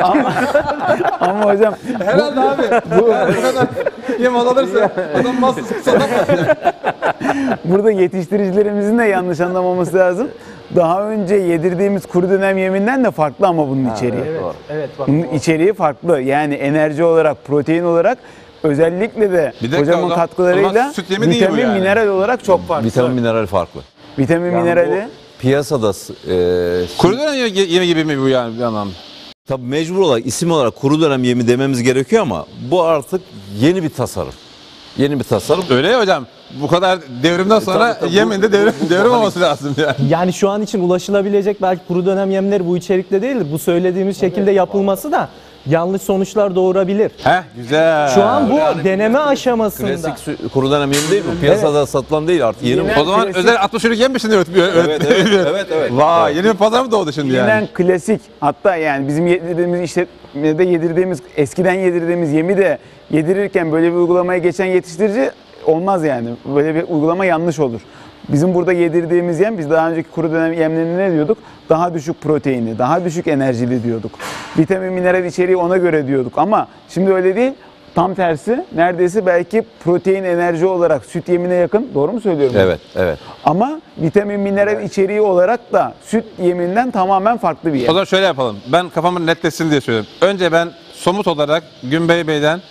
ama hocam Herhalde abi. Bu, bu kadar yem alırsa adam nasıl satamaz yani. burada yetiştiricilerimizin de yanlış anlamaması lazım. Daha önce yedirdiğimiz kuru dönem yeminden de farklı ama bunun içeriği. Evet, evet bak. Bunun içeriği farklı. Yani enerji olarak, protein olarak özellikle de Bir dakika, o hocamın zaman- o katkılarıyla zaman süt yemi değil bu vitamin, yani. mineral olarak çok farklı. vitamin mineral farklı. Vitamin, Yani minerali bu piyasada e, Kuru dönem yemi, yemi gibi mi bu yani bir anlamda? tabii mecbur olarak isim olarak kuru dönem yemi dememiz gerekiyor ama bu artık yeni bir tasarım. Yeni bir tasarım. Öyle ya hocam. Bu kadar devrimden sonra tabii, tabii. yemin de devrim, Bu- bu- devrim bu- olması lazım yani. Yani şu an için ulaşılabilecek belki kuru dönem yemleri bu içerikte değildir. Bu söylediğimiz şekilde yapılması da yanlış sonuçlar doğurabilir. Heh güzel. Şu an bu yani deneme aşamasında. Klasik sü- kuru dönem yemi değil mi? Piyasada satılan değil artık yeni. Yine- O zaman Klasik- özel altmış ürün yem mi şimdi öğretmiyor? Evet, evet, evet, evet. Vay yeni bir pazar mı doğdu şimdi bilinen yani? klasik, hatta yani bizim yedirdiğimiz işletmede yedirdiğimiz, eskiden yedirdiğimiz yemi de yedirirken böyle bir uygulamaya geçen yetiştirici olmaz yani. Böyle bir uygulama yanlış olur. Bizim burada yedirdiğimiz yem, biz daha önceki kuru dönem yemlerinde ne diyorduk? Daha düşük proteinli, daha düşük enerjili diyorduk. Vitamin, mineral içeriği ona göre diyorduk ama şimdi öyle değil. Tam tersi, neredeyse belki protein, enerji olarak süt yemine yakın. Doğru mu söylüyorum? Evet, evet. Ama vitamin, mineral içeriği olarak da süt yeminden tamamen farklı bir O yem. zaman şöyle yapalım. Ben kafamı netleşsin diye söylüyorum. Önce ben somut olarak Günbey Bey'den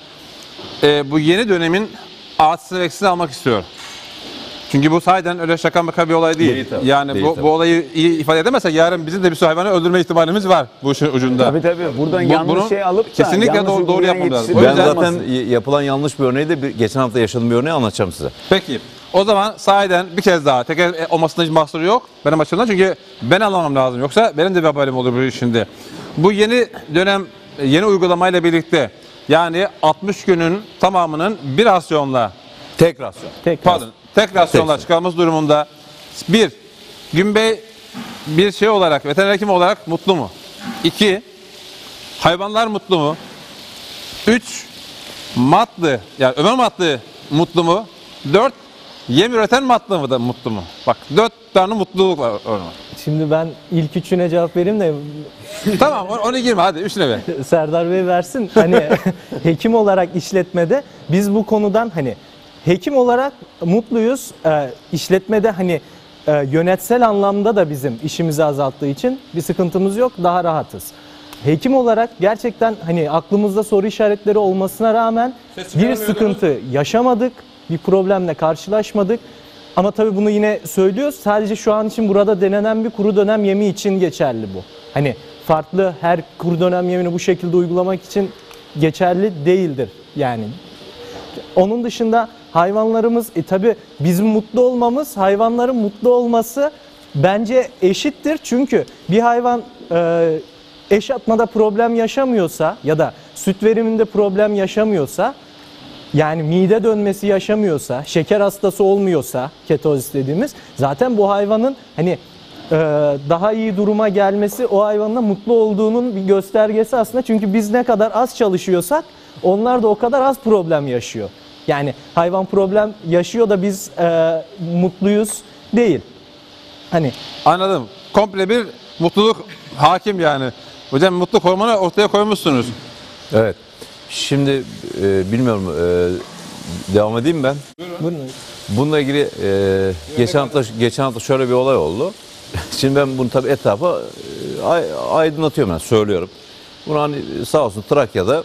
e, bu yeni dönemin artısını ve eksisini almak istiyorum. Çünkü bu sahiden öyle şaka maka bir olay değil. Değil tabii, Yani değil bu, tabii. bu olayı iyi ifade edemezse yarın bizim de bir sürü hayvanı öldürme ihtimalimiz var bu işin ucunda. Tabii tabii. Buradan Bu- yanlış bunu şey alıp da kesinlikle yanlış doğru- doğru uygulayan yapmam lazım. yetiştirici O Ben yüzden- zaten olmasın. y- yapılan yanlış bir örneği de bir, geçen hafta yaşadığım bir örneği anlatacağım size. Peki. O zaman sahiden bir kez daha teker e, olmasında hiç mahsuru yok benim açımdan çünkü ben anlamam lazım yoksa benim de bir haberim olur bu işinde. Bu yeni dönem e, yeni uygulamayla birlikte yani altmış günün tamamının bir rasyonla Tek rasyon. Tek pardon tek rasyonla Tek. çıkarılması durumunda bir Günbey bir şey olarak veteriner hekim olarak mutlu mu? İki hayvanlar mutlu mu? Üç matlı yani Ömer matlı mutlu mu? Dört yem üreten matlı mı da mutlu mu? Bak dört tane mutluluk var orada. Şimdi ben ilk üçüne cevap vereyim de Tamam onu, onu girme hadi üçüne ver. Serdar Bey versin. Hani hekim olarak işletmede biz bu konudan hani hekim olarak mutluyuz. Ee, işletmede hani e, yönetsel anlamda da bizim işimizi azalttığı için bir sıkıntımız yok. Daha rahatız. Hekim olarak gerçekten hani aklımızda soru işaretleri olmasına rağmen Ses bir çıkaramıyordunuz. sıkıntı yaşamadık. bir problemle karşılaşmadık. Ama tabii bunu yine söylüyoruz. Sadece şu an için burada denenen bir kuru dönem yemi için geçerli bu. Hani farklı her kuru dönem yemini bu şekilde uygulamak için geçerli değildir yani. Onun dışında hayvanlarımız, e tabii bizim mutlu olmamız, hayvanların mutlu olması bence eşittir. Çünkü bir hayvan e, eş atmada problem yaşamıyorsa ya da süt veriminde problem yaşamıyorsa, yani mide dönmesi yaşamıyorsa, şeker hastası olmuyorsa, ketozis dediğimiz, zaten bu hayvanın hani e, daha iyi duruma gelmesi o hayvanın da mutlu olduğunun bir göstergesi aslında. Çünkü biz ne kadar az çalışıyorsak onlar da o kadar az problem yaşıyor. Yani hayvan problem yaşıyor da biz e, mutluyuz değil. Hani Anladım. Komple bir mutluluk hakim yani. Hocam mutluluk hormonu ortaya koymuşsunuz. Evet. Şimdi e, bilmiyorum, e, devam edeyim ben. buyurun. Bununla ilgili e, geçen hafta geçen hafta şöyle bir olay oldu. Şimdi ben bunu tabii etrafa e, ay- aydınlatıyorum, ben söylüyorum. Bunu hani sağ olsun Trakya'da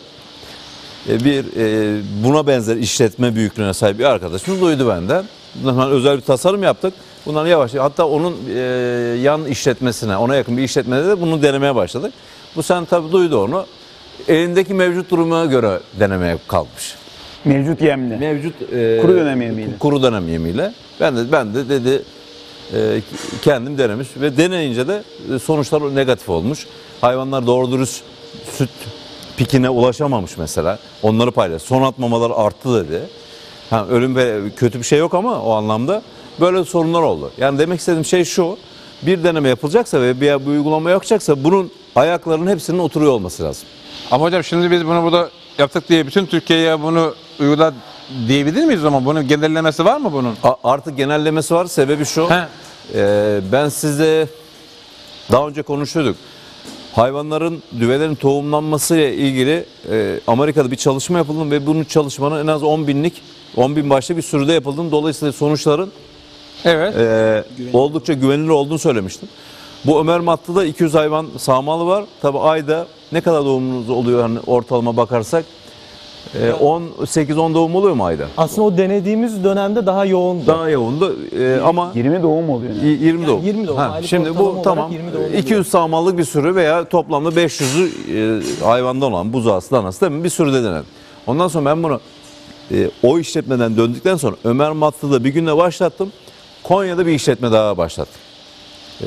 e, bir e, buna benzer işletme büyüklüğüne sahip bir arkadaşımız duydu benden. Bundan özel bir tasarım yaptık. Bundan yavaş hatta onun e, yan işletmesine, ona yakın bir işletmede de bunu denemeye başladık. Bu sen tabii duydu onu. Elindeki mevcut duruma göre denemeye kalkmış. Mevcut yemli. Mevcut e, Kuru dönem yemiyle. Kuru dönem yemiyle. Ben de ben de dedi e, kendim denemiş ve deneyince de e, sonuçlar negatif olmuş. Hayvanlar doğru dürüst süt pikine ulaşamamış mesela. Onları paylaş. Son atmamalar arttı dedi. Ha, ölüm ve kötü bir şey yok ama o anlamda böyle sorunlar oldu. Yani demek istediğim şey şu: bir deneme yapılacaksa ve bir, bir uygulama yapacaksa bunun ayaklarının hepsinin oturuyor olması lazım. Ama hocam şimdi biz bunu burada yaptık diye bütün Türkiye'ye bunu uygula diyebilir miyiz o zaman? Bunun genellemesi var mı bunun? A- artık genellemesi var. Sebebi şu. He. e, ben sizle daha önce konuşuyorduk. Hayvanların, düvelerin tohumlanması ile ilgili e, Amerika'da bir çalışma yapıldı ve bunun çalışmanın en az on binlik, on bin başlı bir sürüde yapıldığını, dolayısıyla sonuçların Evet. e, oldukça güvenilir olduğunu söylemiştim. Bu Ömer Matlı'da iki yüz hayvan sağmalı var. Tabi ayda ne kadar doğumunuz oluyor hani ortalama bakarsak? E, on sekiz on doğum oluyor mu ayda? Aslında o denediğimiz dönemde daha yoğundu. Daha yoğundu e, ama yirmi doğum oluyor. Yani. y- yirmi doğum. yirmi doğum, Ha, aylık şimdi ortalama bu olarak tamam. yirmi doğum iki yüz sağmalık bir sürü veya toplamda beş yüzü e, hayvandan olan buzağısı, danası değil mi? Bir sürü de denedim. Ondan sonra ben bunu e, o işletmeden döndükten sonra Ömer Matlı'da bir günle başlattım. Konya'da bir işletme daha başlattım. E,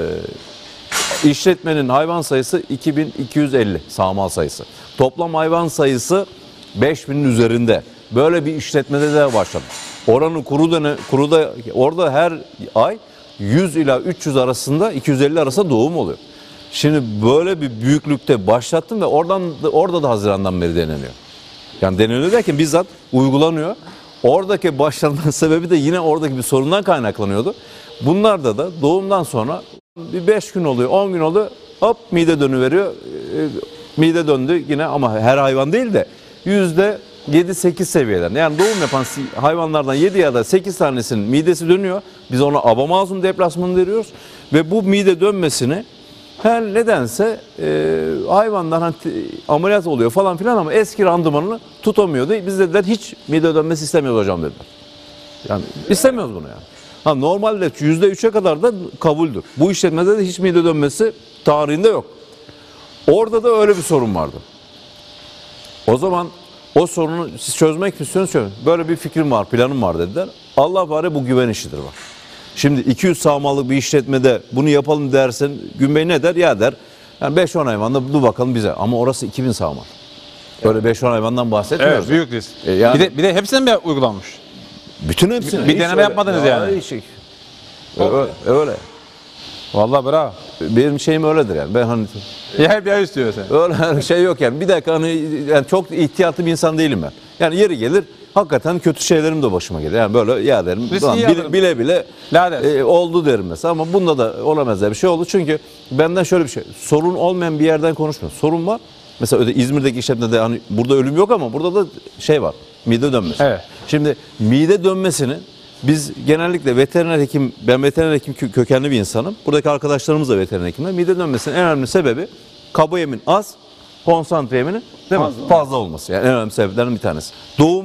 işletmenin hayvan sayısı iki bin iki yüz elli sağmal sayısı. Toplam hayvan sayısı beş binin üzerinde. Böyle bir işletmede de başladım. Oranın kuru dönem, kuruda orada her ay yüz ila üç yüz arasında, iki yüz elli arasında doğum oluyor. Şimdi böyle bir büyüklükte başlattım ve oradan orada da Haziran'dan beri deneniyor. Yani deneniyor derken bizzat uygulanıyor. Oradaki başlanma sebebi de yine oradaki bir sorundan kaynaklanıyordu. Bunlarda da doğumdan sonra bir beş gün oluyor, on gün oluyor, hop mide dönüveriyor. E, mide döndü yine ama her hayvan değil de yüzde yedi sekiz seviyeden. Yani doğum yapan hayvanlardan yedi ya da sekiz tanesinin midesi dönüyor. Biz ona abomazum deplasmanı veriyoruz ve bu mide dönmesini her nedense e, hayvanlar hani, ameliyat oluyor falan filan ama eski randımanını tutamıyordu. Biz dediler hiç mide dönmesi istemiyoruz hocam dediler. Yani istemiyoruz bunu yani. Ha, normalde yüzde üçe kadar da kabuldür. Bu işletmede de hiç mide dönmesi tarihinde yok. Orada da öyle bir sorun vardı. O zaman o sorunu siz çözmek istiyorsunuz, çözün. Böyle bir fikrim var, planım var dediler. Allah var bu güven işidir bak. Şimdi iki yüz sağmalık bir işletmede bunu yapalım dersen Gün Bey ne der? Ya der. Yani beş on hayvanla dur bakalım bize. Ama orası iki bin sağmal. Öyle beş on hayvandan bahsetmiyoruz. Evet, büyük risk. E, yani- bir de bir de hepsine mi uygulanmış? Bütün hepsini. Bir Hiç deneme öyle- yapmadınız yani. hiç şey. Öyle. öyle. Vallahi bravo. Benim şeyim öyledir yani. Ben hani Ya hep ya istiyor sen. öyle şey yok yani. Bir dakika hani yani çok ihtiyatlı bir insan değilim ben. Yani yeri gelir hakikaten kötü şeylerim de başıma gelir. Yani böyle ya derim. Riski Ulan iyi bile, alırım. bile bile La dersin. e, oldu derim mesela ama bunda da olamaz bir şey oldu. Çünkü benden şöyle bir şey. Sorun olmayan bir yerden konuşmuyorum. Sorun var. Mesela öyle İzmir'deki işletmede hani burada ölüm yok ama burada da şey var. Mide dönmesi. Evet. Şimdi mide dönmesini biz genellikle veteriner hekim, ben veteriner hekim kö- kökenli bir insanım. Buradaki arkadaşlarımız da veteriner hekimler. Mide dönmesinin en önemli sebebi kaba yemin az, konsantre yeminin değil mi? Fazla. Fazla olması. Yani en önemli sebeplerden bir tanesi. Doğum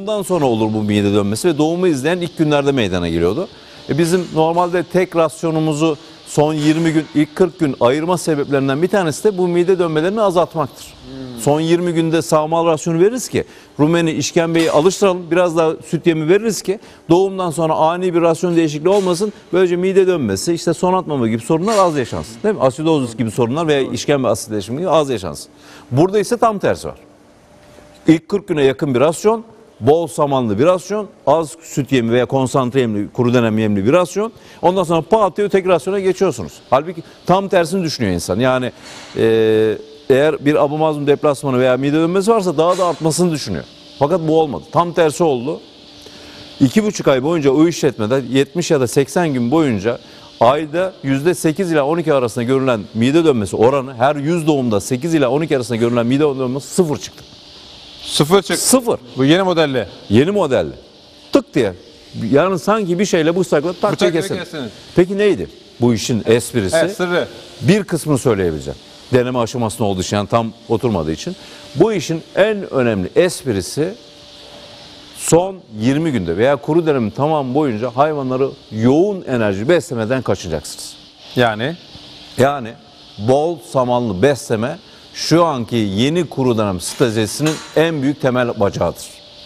Doğumdan sonra olur bu mide dönmesi ve doğumu izleyen ilk günlerde meydana geliyordu. E bizim normalde tek rasyonumuzu son yirmi gün, ilk kırk gün ayırma sebeplerinden bir tanesi de bu mide dönmelerini azaltmaktır. Hmm. Son yirmi günde sağmal rasyonu veririz ki rumeni, işkembeyi alıştıralım, biraz daha süt yemi veririz ki doğumdan sonra ani bir rasyon değişikliği olmasın. Böylece mide dönmesi, işte son atmama gibi sorunlar az yaşansın. Değil mi? Asidozis gibi sorunlar veya işkembe asitleşimi gibi az yaşansın. Burada ise tam tersi var. İlk kırk güne yakın bir rasyon, bol samanlı bir rasyon, az süt yemi veya konsantre yemli, kuru dönem yemli bir rasyon. Ondan sonra pat diye tek rasyona geçiyorsunuz. Halbuki tam tersini düşünüyor insan. Yani e, eğer bir abomazm deplasmanı veya mide dönmesi varsa daha da artmasını düşünüyor. Fakat bu olmadı. Tam tersi oldu. İki buçuk ay boyunca o işletmede yetmiş ya da seksen gün boyunca ayda yüzde sekiz ile on iki arasında görülen mide dönmesi oranı, her yüz doğumda sekiz ile on iki arasında görülen mide dönmesi sıfır çıktı. Sıfır çık. Sıfır. Bu yeni modelle. Yeni modelle. Tık diye. Yani sanki bir şeyle bıçakla tak diye Bıçak gibi kesin. kestiniz. Peki neydi bu işin esprisi? Evet, sırrı. Bir kısmını söyleyebileceğim. Deneme aşamasında olduğu için, yani tam oturmadığı için. Bu işin en önemli esprisi son yirmi günde veya kuru dönemin tamam boyunca hayvanları yoğun enerji beslemeden kaçınacaksınız. Yani Yani bol samanlı besleme şu anki yeni kuru dönem stratejisinin en büyük temel bacağıdır.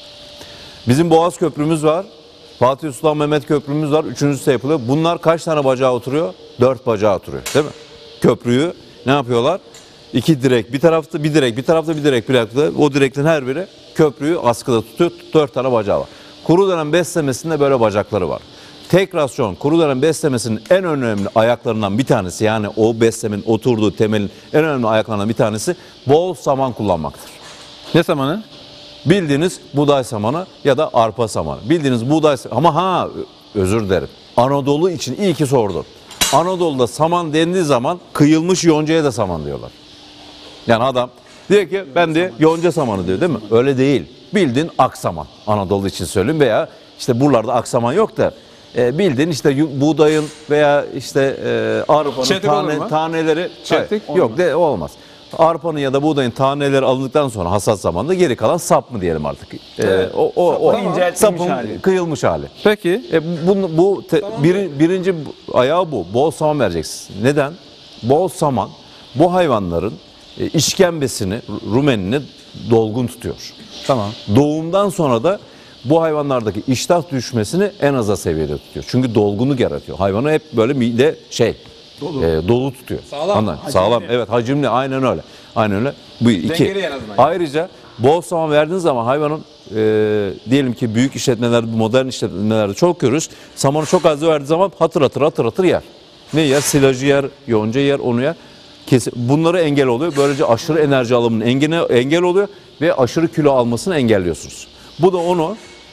Bizim Boğaz Köprümüz var. Fatih Sultan Mehmet Köprümüz var. Üçüncüsü yapılıyor. Bunlar kaç tane bacağı oturuyor? Dört bacağı oturuyor. Değil mi? Köprüyü ne yapıyorlar? İki direk bir tarafta, bir direk bir tarafta, bir direk bir tarafta. O direklerin her biri köprüyü askıda tutuyor. Dört tane bacağı var. Kuru dönem beslemesinde böyle bacakları var. Tek rasyon kuru dönem beslemesinin en önemli ayaklarından bir tanesi, yani o beslemenin oturduğu temelin en önemli ayaklarından bir tanesi bol saman kullanmaktır. ne zamanı? Bildiğiniz buğday samanı ya da arpa samanı. Bildiğiniz buğday ama ha özür dilerim. Anadolu için iyi ki sordun. Anadolu'da saman dendiği zaman kıyılmış yoncaya da saman diyorlar. Yani adam diyor ki ben de yonca samanı diyor, değil mi? Öyle değil. Bildiğin aksaman. Anadolu için söyleyeyim veya işte buralarda aksaman yok da e, bildiğin işte buğdayın veya işte e, arpanın Çeltik olur tane, mu? taneleri Çeltik? Hayır, yok de olmaz. Arpanın ya da buğdayın taneleri alındıktan sonra hasat zamanında geri kalan sap mı diyelim artık. E, o o o Sapın inceltilmiş sapın hali. kıyılmış hali. Peki. E, bu bu te, biri, birinci ayağı bu. Bol saman vereceksin. Neden? Bol saman bu hayvanların e, işkembesini, rumenini dolgun tutuyor. Tamam. Doğumdan sonra da bu hayvanlardaki iştah düşmesini en aza seviyede tutuyor. Çünkü dolgunluk yaratıyor. Hayvanı hep böyle mide şey dolu, e, dolu tutuyor. Sağlam. Anladın? Sağlam. Evet, hacimli. Aynen öyle. Aynen öyle. Bu iki. Dengeli en azından. Ayrıca bol saman verdiğiniz zaman hayvanın e, diyelim ki büyük işletmelerde, modern işletmelerde çok görürüz. Samanı çok az verdiği zaman hatır hatır hatır hatır yer. Ne yer? Silajı yer, yonca yer, onu yer. Kesin. Bunları engel oluyor. Böylece aşırı enerji alımının engel, engel oluyor ve aşırı kilo almasını engelliyorsunuz. Bu da onu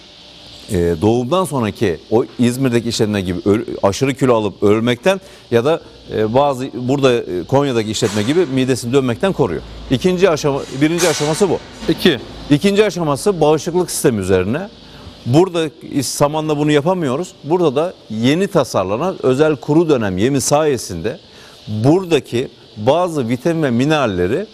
e, doğumdan sonraki o İzmir'deki işletme gibi öl, aşırı kilo alıp ölmekten ya da e, bazı burada e, Konya'daki işletme gibi midesini dönmekten koruyor. İkinci aşama, birinci aşaması bu. İki. İkinci aşaması bağışıklık sistemi üzerine. Burada samanla bunu yapamıyoruz. Burada da yeni tasarlanan özel kuru dönem yemi sayesinde buradaki bazı vitamin ve mineralleri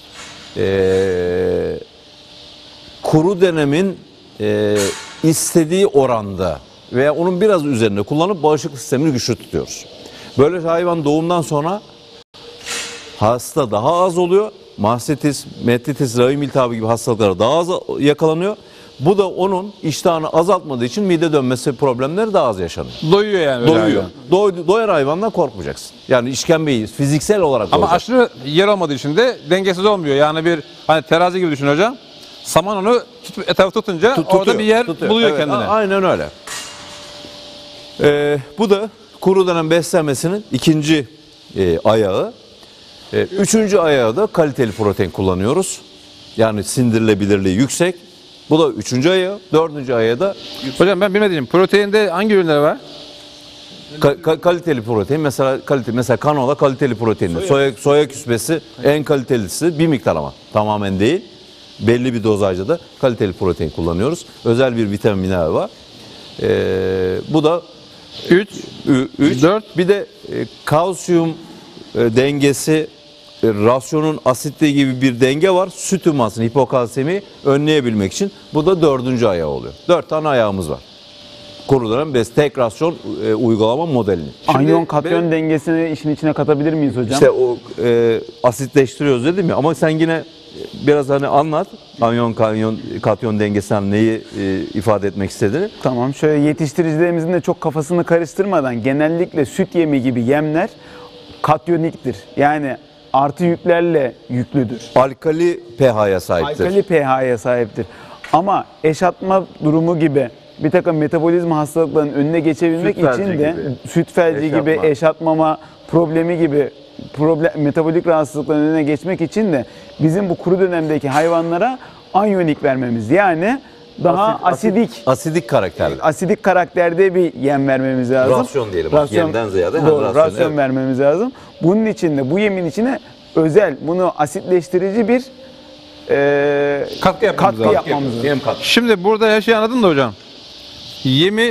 e, kuru dönemin e, istediği oranda veya onun biraz üzerinde kullanıp bağışıklık sistemini güçlü tutuyoruz. Böyle hayvan doğumdan sonra hasta daha az oluyor. Mastitis, metritis, rahim iltihabı gibi hastalıklara daha az yakalanıyor. Bu da onun iştahını azaltmadığı için mide dönmesi problemleri daha az yaşanıyor. Doyuyor yani. öyle Doyuyor. hayvan. Doy, doyar hayvandan korkmayacaksın. Yani işkembeyi fiziksel olarak Ama doyacaksın. aşırı yer olmadığı için de dengesiz olmuyor. Yani bir hani terazi gibi düşün hocam. Saman onu tut, etrafı tutunca Tut- orada tutuyor, bir yer tutuyor. buluyor Evet, kendine. a- Aynen öyle. Ee, bu da kuru dönem beslenmesinin ikinci e, ayağı. E, üçüncü ayağı da kaliteli protein kullanıyoruz. Yani sindirilebilirliği yüksek. Bu da üçüncü ayağı. Dördüncü ayağı da Hocam ben bilmediğim proteinde hangi ürünler var? ka- ka- kaliteli protein. Mesela kalite, mesela kanola kaliteli protein. Soya, soya küspesi en kalitelisi, bir miktar ama tamamen değil. Belli bir dozajda da kaliteli protein kullanıyoruz. Özel bir vitamin mineral var. Ee, bu da üç, üç. dört. Bir de e, kalsiyum e, dengesi e, rasyonun asitliği gibi bir denge var. Süt ümasını, hipokalsemi önleyebilmek için. Bu da dördüncü ayağı oluyor. Dört tane ayağımız var. Kuru dönem bes tek rasyon e, uygulama modelini. Anyon Şimdi katyon benim- dengesini işin içine katabilir miyiz hocam? İşte o e, asitleştiriyoruz dedim ya, ama sen yine biraz hani anlat anyon kanyon katyon dengesinden neyi e, ifade etmek istediğini. Tamam, şöyle yetiştiricilerimizin de çok kafasını karıştırmadan, genellikle süt yemi gibi yemler katyoniktir. Yani artı yüklerle yüklüdür. Alkali pH'ya sahiptir. Alkali pH'ye sahiptir. Ama eşatma durumu gibi bir takım metabolizma hastalıklarının önüne geçebilmek Süt felci için de gibi. süt felci gibi, Eşatma. eşatmama problemi gibi problem, metabolik rahatsızlıkların önüne geçmek için de bizim bu kuru dönemdeki hayvanlara anyonik vermemiz, yani daha Asit- asidik Asidik karakterli. asidik karakterde bir yem vermemiz lazım. Rasyon diyelim, bak, yemden ziyade, ha, doğru, rasyon, rasyon evet. vermemiz lazım. Bunun için de bu yemin içine özel, bunu asitleştirici bir e, Katkı yapmamız katkı lazım. yapmamız lazım. Yem kat. Şimdi burada her şeyi anladın da hocam. Yemi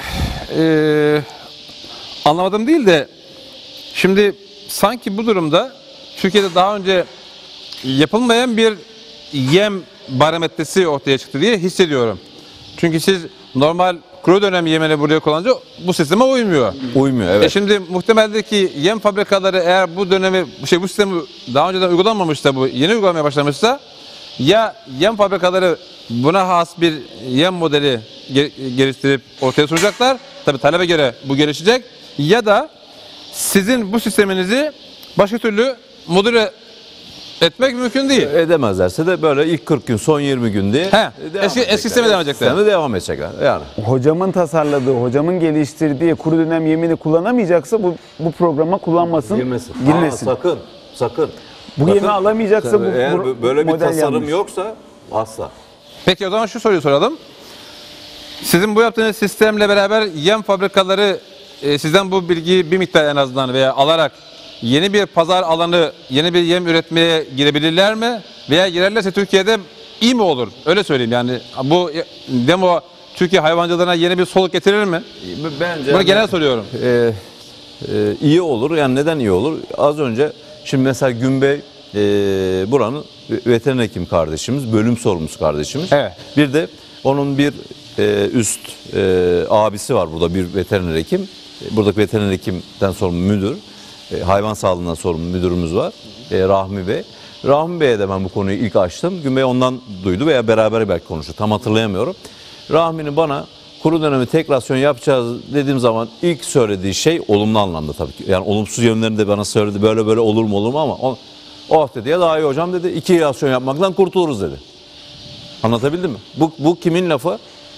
eee, anlamadım değil de şimdi sanki bu durumda Türkiye'de daha önce yapılmayan bir yem barometresi ortaya çıktı diye hissediyorum. Çünkü siz normal kuru dönem yemini buraya kullanınca bu sisteme uymuyor. Uymuyor, E evet. şimdi muhtemeldir ki yem fabrikaları eğer bu dönemi, şey bu sistemi daha önceden uygulanmamışsa, bu yeni uygulamaya başlamışsa, ya yem fabrikaları buna has bir yem modeli ge- geliştirip ortaya sunacaklar. Tabii talebe göre bu gelişecek. Ya da sizin bu sisteminizi başka türlü modüle etmek mümkün değil. Edemezlerse de böyle ilk kırk gün, son yirmi gün diye He, devam eski- eski edecekler. sisteme devam edecekler. Sisteme devam edecekler. Yani. Hocamın tasarladığı, hocamın geliştirdiği kuru dönem yemini kullanamayacaksa bu bu programa kullanmasın. Girmesin. Girmesin. Aa, sakın, sakın. Bu Sakın. yemi alamayacaksa bu, Eğer bu böyle bir model tasarım yanlış. yoksa asla. Peki o zaman şu soruyu soralım. Sizin bu yaptığınız sistemle beraber yem fabrikaları e, sizden bu bilgiyi bir miktar en azından veya alarak yeni bir pazar alanı, yeni bir yem üretmeye girebilirler mi? Veya girerlerse Türkiye'de iyi mi olur? Öyle söyleyeyim yani. Bu demo Türkiye hayvancılığına yeni bir soluk getirir mi? Bence Bunu genel soruyorum. e, e, iyi olur. Yani neden iyi olur? Az önce şimdi mesela Günbey e, buranın veteriner hekim kardeşimiz, bölüm sorumlusu kardeşimiz. Evet. Bir de onun bir e, üst e, abisi var burada, bir veteriner hekim. E, Buradaki veteriner hekimden sorumlu müdür. E, hayvan sağlığından sorumlu müdürümüz var. E, Rahmi Bey. Rahmi Bey'e de ben bu konuyu ilk açtım. Günbey ondan duydu veya beraber belki konuştu. Tam hatırlayamıyorum. Rahmi'nin bana kuru dönemi tek rasyon yapacağız dediğim zaman ilk söylediği şey olumlu anlamda tabii ki. Yani olumsuz yönlerini de bana söyledi. Böyle böyle olur mu olur mu, ama o, oh dedi ya, daha iyi hocam dedi. İki rasyon yapmaktan kurtuluruz dedi. Anlatabildim mi? Bu, bu kimin lafı?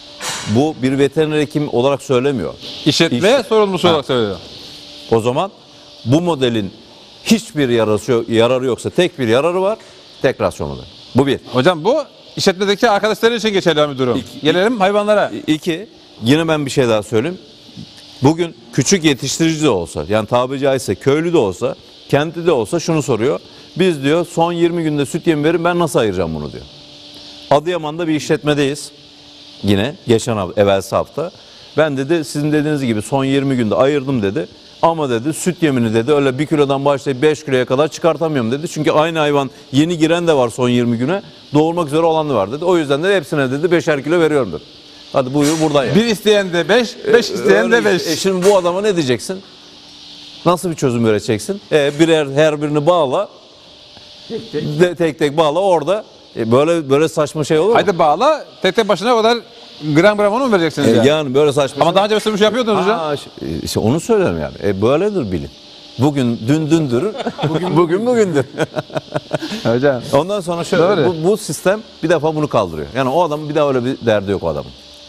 Bu bir veteriner hekim olarak söylemiyor. İşletme İşte- sorumlusu Ha. olarak söylüyor. O zaman bu modelin hiçbir yararı, yararı yoksa tek bir yararı var. Tek rasyon modeli. Bu bir. Hocam bu işletmedeki arkadaşların için geçerli bir durum. İki- Gelelim hayvanlara. İki, yine ben bir şey daha söyleyeyim. Bugün küçük yetiştirici de olsa, yani tabiri caizse köylü de olsa, kentli de olsa şunu soruyor. Biz diyor son yirmi günde süt yemi verin, ben nasıl ayıracağım bunu diyor. Adıyaman'da bir işletmedeyiz. Yine geçen hafta, evvelsi hafta. Ben dedi sizin dediğiniz gibi son yirmi günde ayırdım dedi. Ama dedi süt yemini dedi öyle bir kilodan başlayıp beş kiloya kadar çıkartamıyorum dedi. Çünkü aynı hayvan yeni giren de var son yirmi güne. Doğurmak üzere olan da var dedi. O yüzden de hepsine dedi beşer kilo veriyorum dedi. Hadi buyur buradan ya. Bir isteyen de beş, beş isteyen de Öyle beş. işte. E şimdi bu adama ne diyeceksin? Nasıl bir çözüm üreteceksin? E birer her birini bağla. Tek tek, de, tek, tek bağla orada. E böyle böyle saçma şey olur mu? Haydi bağla, tek tek başına o kadar gram gram onu mu vereceksiniz E, yani? yani böyle saçma. Ama şey- daha önce böyle bir şey yapıyordunuz hocam. Aa, işte- işte onu söylerim yani. E böyledir bilim. Bugün dün dündür, bugün bugün bugündür. Hocam. Ondan sonra şöyle Doğru. bu, bu sistem bir defa bunu kaldırıyor. Yani o adamın bir daha öyle bir derdi yok o adamın.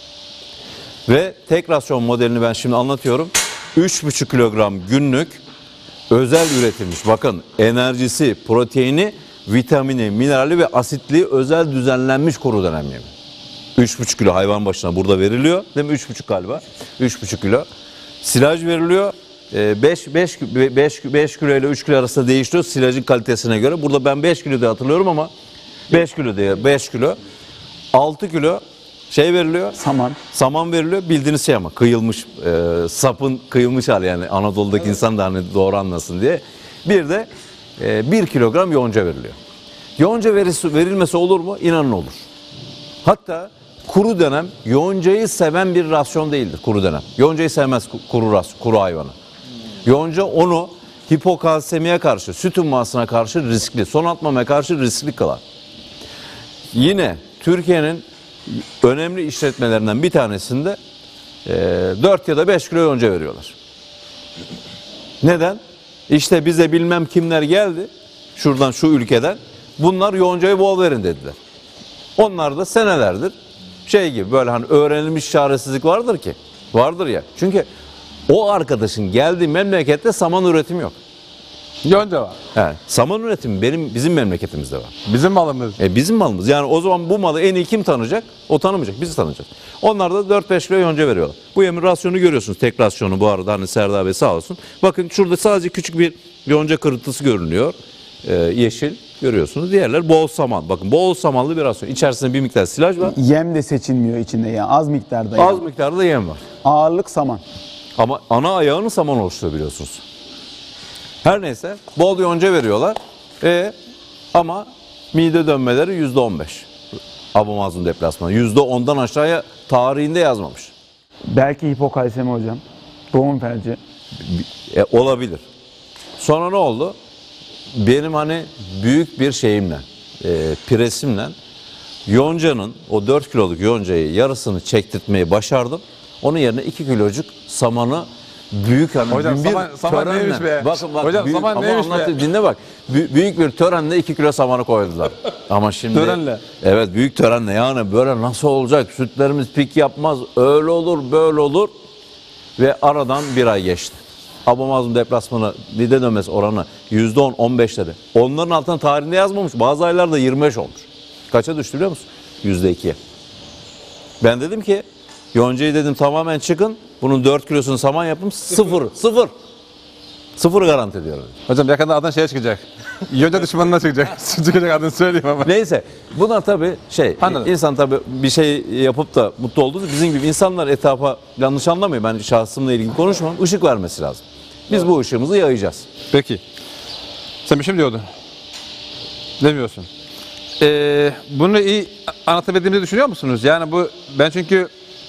Ve tek rasyon modelini ben şimdi anlatıyorum. üç buçuk kilogram günlük özel üretilmiş. Bakın enerjisi, proteini, vitamini, minerali ve asitli özel düzenlenmiş kuru dönem yemi. üç buçuk kilo hayvan başına burada veriliyor. Değil mi? üç buçuk galiba. üç buçuk kilo. Silaj veriliyor. beş kilo ile üç kilo arasında değişiyor silajın kalitesine göre. Burada ben beş kilo diye hatırlıyorum ama beş kilo diye beş kilo. altı kilo şey veriliyor. Saman. Saman veriliyor. Bildiğiniz şey ama kıyılmış e, sapın kıyılmış hali, yani Anadolu'daki insan da hani doğru anlasın diye. Bir de e, bir kilogram yonca veriliyor. Yonca verisi, verilmesi olur mu? İnanın olur. Hatta kuru dönem yoncayı seven bir rasyon değildir kuru dönem. Yoncayı sevmez kuru, ras, kuru hayvanı. Yonca onu hipokalsemiye karşı, süt ummasına karşı riskli, son atmamaya karşı riskli kılar. Yine Türkiye'nin önemli işletmelerinden bir tanesinde e, dört ya da beş kilo yonca veriyorlar. Neden? İşte bize bilmem kimler geldi, şuradan şu ülkeden, bunlar yoncayı bol verin dediler. Onlar da senelerdir şey gibi böyle hani öğrenilmiş çaresizlik vardır ki, vardır ya. Çünkü o arkadaşın geldiği memlekette saman üretimi yok. Yonca var. Yani saman üretimi benim bizim memleketimizde var. Bizim malımız. E bizim malımız. Yani o zaman bu malı en iyi kim tanıyacak? O tanımayacak. Bizi tanıyacak. Onlar da dört beş kilo yonca veriyorlar. Bu yemin rasyonu görüyorsunuz. Tek rasyonu bu arada hani Serdar Bey sağ olsun. Bakın şurada sadece küçük bir yonca kırıntısı görünüyor. Ee, yeşil görüyorsunuz. Diğerler bol saman. Bakın bol samanlı bir rasyon. İçerisinde bir miktar silaj var. Yem de seçilmiyor içinde yani az miktarda. Az yani. miktarda yem var. Ağırlık saman. Ama ana ayağını saman oluşturuyor biliyorsunuz. Her neyse bol yonca veriyorlar. E, ama mide dönmeleri yüzde on beş. Abomazlum deplasmanı. yüzde ondan aşağıya tarihinde yazmamış. Belki hipokalsemi hocam. Doğum felci. E, olabilir. Sonra ne oldu? Benim hani büyük bir şeyimle, e, presimle yoncanın, o dört kiloluk yoncayı yarısını çektirtmeyi başardım. Onun yerine iki kilocuk samanı büyük hani Hocam, bir saman- saman törenle- neymiş be? Bakın bak Hocam, büyük, saman ama neymiş be? anlatayım, dinle bak. Bü- büyük bir törenle iki kilo samanı koydular. Ama şimdi Törenle. evet büyük törenle yani böyle nasıl olacak? Sütlerimiz pik yapmaz. Öyle olur, böyle olur. Ve aradan bir ay geçti. Abomazlum deplasmanı mide dönmesi oranı yüzde on on beşleri. Onların altına tarihinde yazmamış. Bazı aylarda yirmi beş olmuş. Kaça düştü biliyor musun? yüzde ikiye. Ben dedim ki yoncayı dedim tamamen çıkın. Bunun dört kilosunu saman yapın. Sıfır. Sıfır. Sıfır garanti ediyorum. Hocam yakında adın şeye çıkacak. Yonca düşmanına çıkacak. Çıkacak adını söyleyeyim ama. Neyse bunlar tabii şey Anladım. insan tabii bir şey yapıp da mutlu olduğu bizim gibi insanlar etrafa yanlış anlamayın. Ben şahsımla ilgili konuşmam. Işık vermesi lazım. Biz bu ışığımızı yayacağız. Peki. Sen bir şey mi diyordun? Demiyorsun. Ee, bunu iyi anlatabildiğimizi düşünüyor musunuz? Yani bu ben çünkü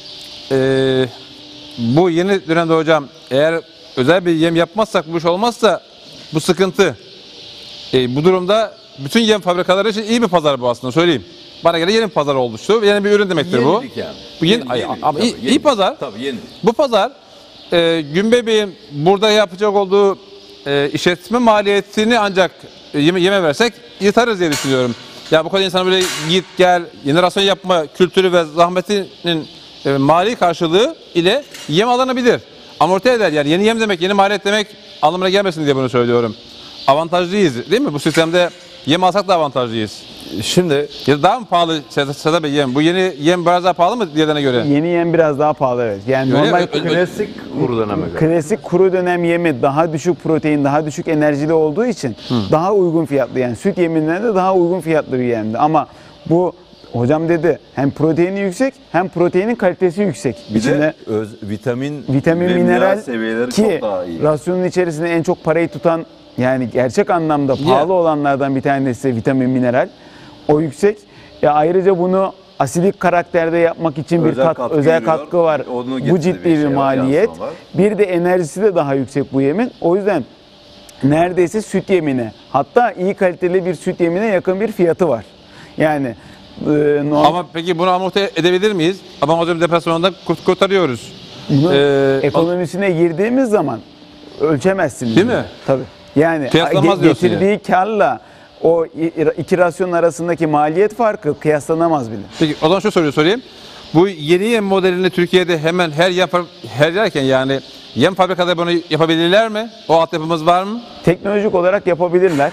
ee, bu yeni dönemde hocam eğer özel bir yem yapmazsak bu iş olmazsa bu sıkıntı. Ee, bu durumda bütün yem fabrikaları için iyi bir pazar bu aslında söyleyeyim. Bana göre yeni bir pazar oluştu. Yeni bir ürün demektir bu. Yenilik yani. Bu yeni, Yeni- ay, yenilik, ama tabii, iyi, iyi yenilik. pazar. Tabii yeni. Bu pazar e, Günbey Bey'in burada yapacak olduğu e, işletme maliyetini ancak e, yeme, yeme versek yırtarız diye düşünüyorum. Ya bu kadar insana böyle git gel yeni rasyon yapma kültürü ve zahmetinin e, mali karşılığı ile yem alınabilir. Amorti eder yani yeni yem demek yeni maliyet demek anlamına gelmesin diye bunu söylüyorum. Avantajlıyız değil mi? Bu sistemde yem alsak da avantajlıyız. Şimdi Ya daha mı pahalı Sedat Sedat Bey yem? Bu yeni yem biraz daha pahalı mı diğerlerine göre? Yeni yem biraz daha pahalı evet. Yani Öyle normal mi? Ö- ö- klasik kuru döneme göre. klasik kuru dönem yemi daha düşük protein, daha düşük enerjili olduğu için daha uygun fiyatlı yani süt yeminden de daha uygun fiyatlı bir yemdi. Ama bu hocam dedi hem proteini yüksek hem proteinin kalitesi yüksek. bir İçinde de öz, vitamin, vitamin, ve mineral seviyeleri ki çok daha iyi. rasyonun içerisinde en çok parayı tutan yani gerçek anlamda pahalı olanlardan bir tanesi vitamin, mineral. O yüksek. E ayrıca bunu asidik karakterde yapmak için bir Özel kat, katkı özel giriyor. katkı var. Onu Bu getirdiği ciddi bir bir, şey var, maliyet. yansıma var. Bir de enerjisi de daha yüksek bu yemin. O yüzden neredeyse süt yemine hatta iyi kaliteli bir süt yemine yakın bir fiyatı var. Yani e, normal, Ama peki bunu amorti edebilir miyiz? Ama hocam depresyonda kurt kurtarıyoruz. bunun Ee, ekonomisine girdiğimiz zaman ölçemezsiniz. Değil bunu. mi? Tabii. Yani Kıyaslanmaz ge- diyorsun getirdiği karla o i- iki rasyon arasındaki maliyet farkı kıyaslanamaz bile. Peki o zaman şu soruyu sorayım. Bu yeni yem modelini Türkiye'de hemen her yem fabri- her yerken yani yem fabrikada bunu yapabilirler mi? O altyapımız var mı? Teknolojik olarak yapabilirler.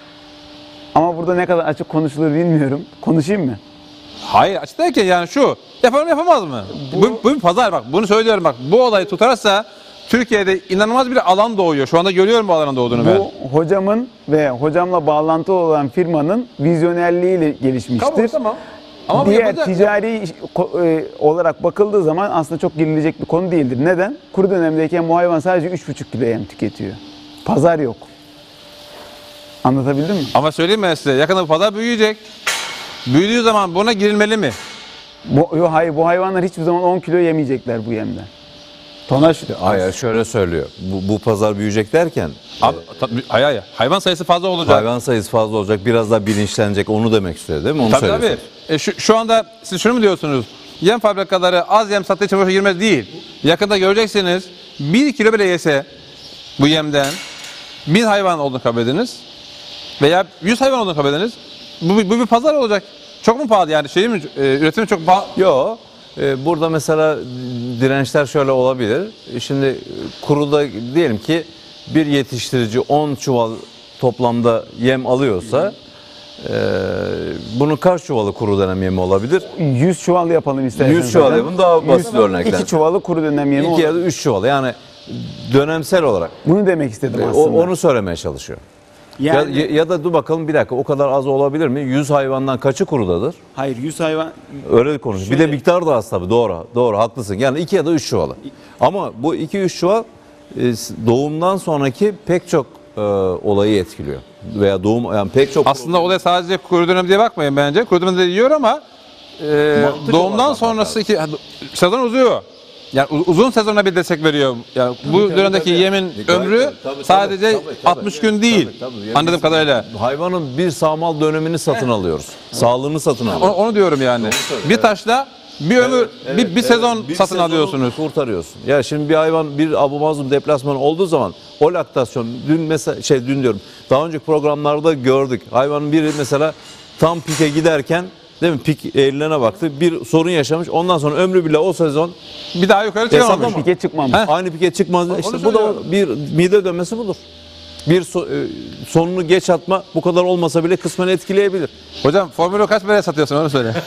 Ama burada ne kadar açık konuşulur bilmiyorum. Konuşayım mı? Hayır açık derken yani şu yapar mı yapamaz mı? Bu, bu, bir pazar bak bunu söylüyorum bak bu olayı tutarsa Türkiye'de inanılmaz bir alan doğuyor. Şu anda görüyorum bu alanın doğduğunu ben. Bu hocamın ve hocamla bağlantılı olan firmanın vizyonerliğiyle gelişmiştir. Tamam tamam. Ama bu Diğer yapacak- ticari iş- ko- e, olarak bakıldığı zaman aslında çok girilecek bir konu değildir. Neden? Kuru dönemdeyken bu hayvan sadece üç buçuk kilo yem tüketiyor. Pazar yok. Anlatabildim mi? Ama söyleyeyim ben size, yakında bu pazar büyüyecek. Büyüdüğü zaman buna girilmeli mi? Bu, yo, hayır, bu hayvanlar hiçbir zaman on kilo yemeyecekler bu yemden. Tonaj Hayır şöyle söylüyor. Bu, bu pazar büyüyecek derken Abi, tabii, hayır, hayır. Hayvan sayısı fazla olacak. hayvan sayısı fazla olacak. Biraz daha bilinçlenecek. Onu demek istiyor değil mi? Onu Tabii söylüyorsun. tabii. E, şu, şu anda siz şunu mu diyorsunuz? Yem fabrikaları az yem sattığı için boşa girmez değil. Yakında göreceksiniz bir kilo bile yese bu yemden bin hayvan olduğunu kabul ediniz veya yüz hayvan olduğunu kabul ediniz. Bu, bu bir pazar olacak. Çok mu pahalı yani? Şey mi, e, üretimi çok pahalı. Yok. Ee, burada mesela dirençler şöyle olabilir. E, Şimdi e, kuruda diyelim ki bir yetiştirici on çuval toplamda yem alıyorsa e, bunun kaç çuvalı kuru dönem yemi olabilir? yüz çuval yapalım isterseniz. yüz çuval hocam. yapın, daha basit bir örnekten. iki çuvalı kuru dönem yemi. İki ya da üç çuval. Yani dönemsel olarak. Bunu demek istedim E, O, aslında. onu söylemeye çalışıyor. Yani- Ya, ya da dur bakalım bir dakika o kadar az olabilir mi? yüz hayvandan kaçı kurudadır? Hayır, yüz hayvan Öyle konuş. Bir de miktar da az tabii. Doğru. Doğru. Haklısın. Yani iki ya da üç çuvalı. Ama bu iki üç çuval e, doğumdan sonraki pek çok e, olayı etkiliyor. Veya doğum yani pek çok Aslında olaya sadece kuru dönem diye bakmayın bence. Kuru dönem de yiyor ama e, Mantık doğumdan olarak sonrası iki, sezon uzuyor. Yani u- uzun sezona bir destek veriyor. Yani bu dönemdeki tabii. yemin E, gayet ömrü tabii, tabii, sadece tabii, tabii. altmış gün değil. Tabii, tabii. Yani Anladığım biz kadarıyla. hayvanın bir sağmal dönemini satın alıyoruz. Sağlığını satın Onu, alıyoruz. onu diyorum yani. Bir taşla bir ömür, Evet, bir, bir evet. sezon Bir satın sezonu alıyorsunuz. Kurtarıyorsun. Ya şimdi bir hayvan bir Abu Mazlum deplasmanı olduğu zaman o laktasyon dün mesela şey dün diyorum daha önceki programlarda gördük. Hayvanın biri mesela tam pike giderken değil mi pik eğrilene baktı bir sorun yaşamış. Ondan sonra ömrü bile o sezon Bir daha yukarı çıkamamış. Hesaplama. pike çıkmamış. Heh. aynı pike çıkmaz. Onu İşte bu söylüyorum. da bir mide dönmesi budur. Bir so- e, sonunu geç atma bu kadar olmasa bile kısmen etkileyebilir. Hocam formülü kaç paraya satıyorsun onu söyle.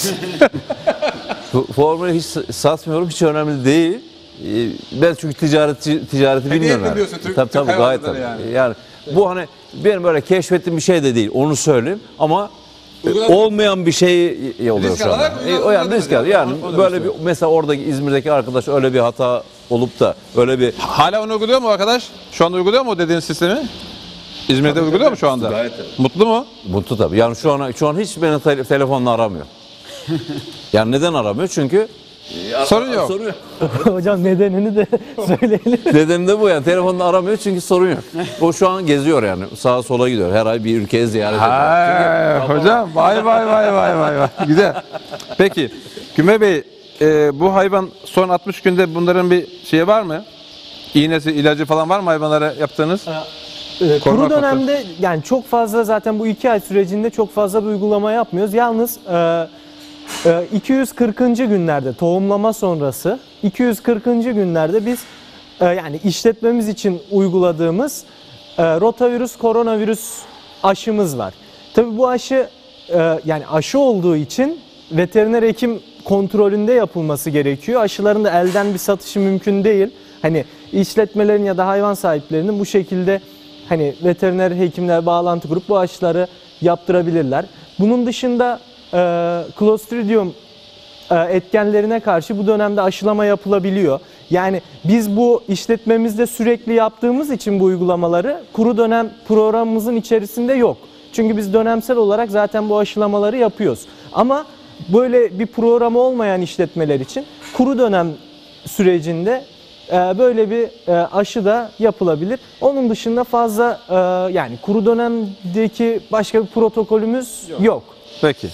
Bu Formülü hiç s- satmıyorum, hiç önemli değil. Ee, Ben çünkü ticareti ticareti bilmiyorum. yani. ediyorsun Türk- Tabii tabii Türk gayet tabii. hayvancıları Yani. bu hani benim böyle keşfettiğim bir şey de değil. Onu söyleyeyim ama e, Uyguladı- olmayan bir şey e, oluyor Risk şu anda. alarak E, O yani uyguladınız risk yani. alıyor. Yani Onu- onu böyle demek bir mesela oradaki İzmir'deki arkadaş öyle bir hata olup da öyle bir Hala onu uyguluyor mu arkadaş? Şu anda uyguluyor mu o dediğiniz sistemi? İzmir'de uyguluyor mu şu anda? Gayet tabii. Mutlu mu? mutlu tabii. Yani şu an şu an hiç beni te- telefonla aramıyor. Yani neden aramıyor? Çünkü Sorun yok. sorun yok. Hocam nedenini de söyleyelim. Nedeni de bu yani. Telefonla aramıyor çünkü sorun yok. O şu an geziyor yani. Sağa sola gidiyor. Her ay bir ülkeye ziyaret ediyor. Ha, hocam vay vay vay vay vay vay. Güzel. Peki Gümer Bey e, bu hayvan son altmış günde bunların bir şeyi var mı? İğnesi, ilacı falan var mı hayvanlara yaptığınız? Ee, Koruma Kuru dönemde yani çok fazla zaten bu iki ay sürecinde çok fazla bir uygulama yapmıyoruz. Yalnız e, e, iki yüz kırkıncı günlerde tohumlama sonrası iki yüz kırkıncı günlerde biz e, yani işletmemiz için uyguladığımız e, rotavirüs koronavirüs aşımız var. Tabii bu aşı e, yani aşı olduğu için veteriner hekim kontrolünde yapılması gerekiyor. Aşıların da elden bir satışı mümkün değil. Hani işletmelerin ya da hayvan sahiplerinin bu şekilde hani veteriner hekimler bağlantı kurup bu aşıları yaptırabilirler. Bunun dışında e, Clostridium e, etkenlerine karşı bu dönemde aşılama yapılabiliyor. Yani biz bu işletmemizde sürekli yaptığımız için bu uygulamaları kuru dönem programımızın içerisinde yok. Çünkü biz dönemsel olarak zaten bu aşılamaları yapıyoruz. Ama böyle bir programı olmayan işletmeler için kuru dönem sürecinde e, böyle bir e, aşı da yapılabilir. Onun dışında fazla e, yani kuru dönemdeki başka bir protokolümüz yok. Peki.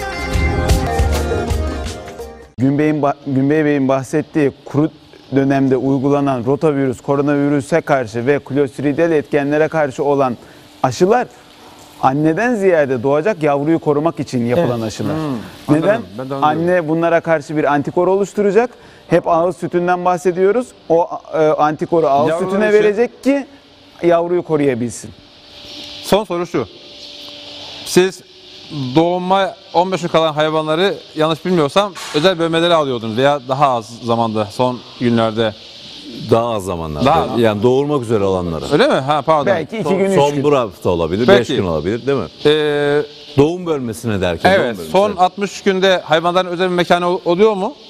Günbey'in ba- Günbey Bey'in bahsettiği kuru dönemde uygulanan rotavirüs, koronavirüse karşı ve klostridiyal etkenlere karşı olan aşılar anneden ziyade doğacak yavruyu korumak için yapılan aşılar. Neden? anladım. Ben de anlıyorum. Anne bunlara karşı bir antikor oluşturacak. Hep ağız sütünden bahsediyoruz. O e, antikoru ağız Yavrular sütüne için- verecek ki yavruyu koruyabilsin. Son soru şu. Siz doğuma on beş gün kalan hayvanları yanlış bilmiyorsam özel bölmelere alıyordunuz veya daha az zamanda son günlerde. Daha az zamanlarda. Daha- Yani doğurmak üzere olanları. Öyle mi? Ha pardon. Belki iki Son, gün, üç son gün. bir hafta olabilir, Peki. beş gün olabilir değil mi? Ee, Doğum bölmesine derken. evet doğum bölmesi. son altmış günde hayvanların özel bir mekanı ol- oluyor mu?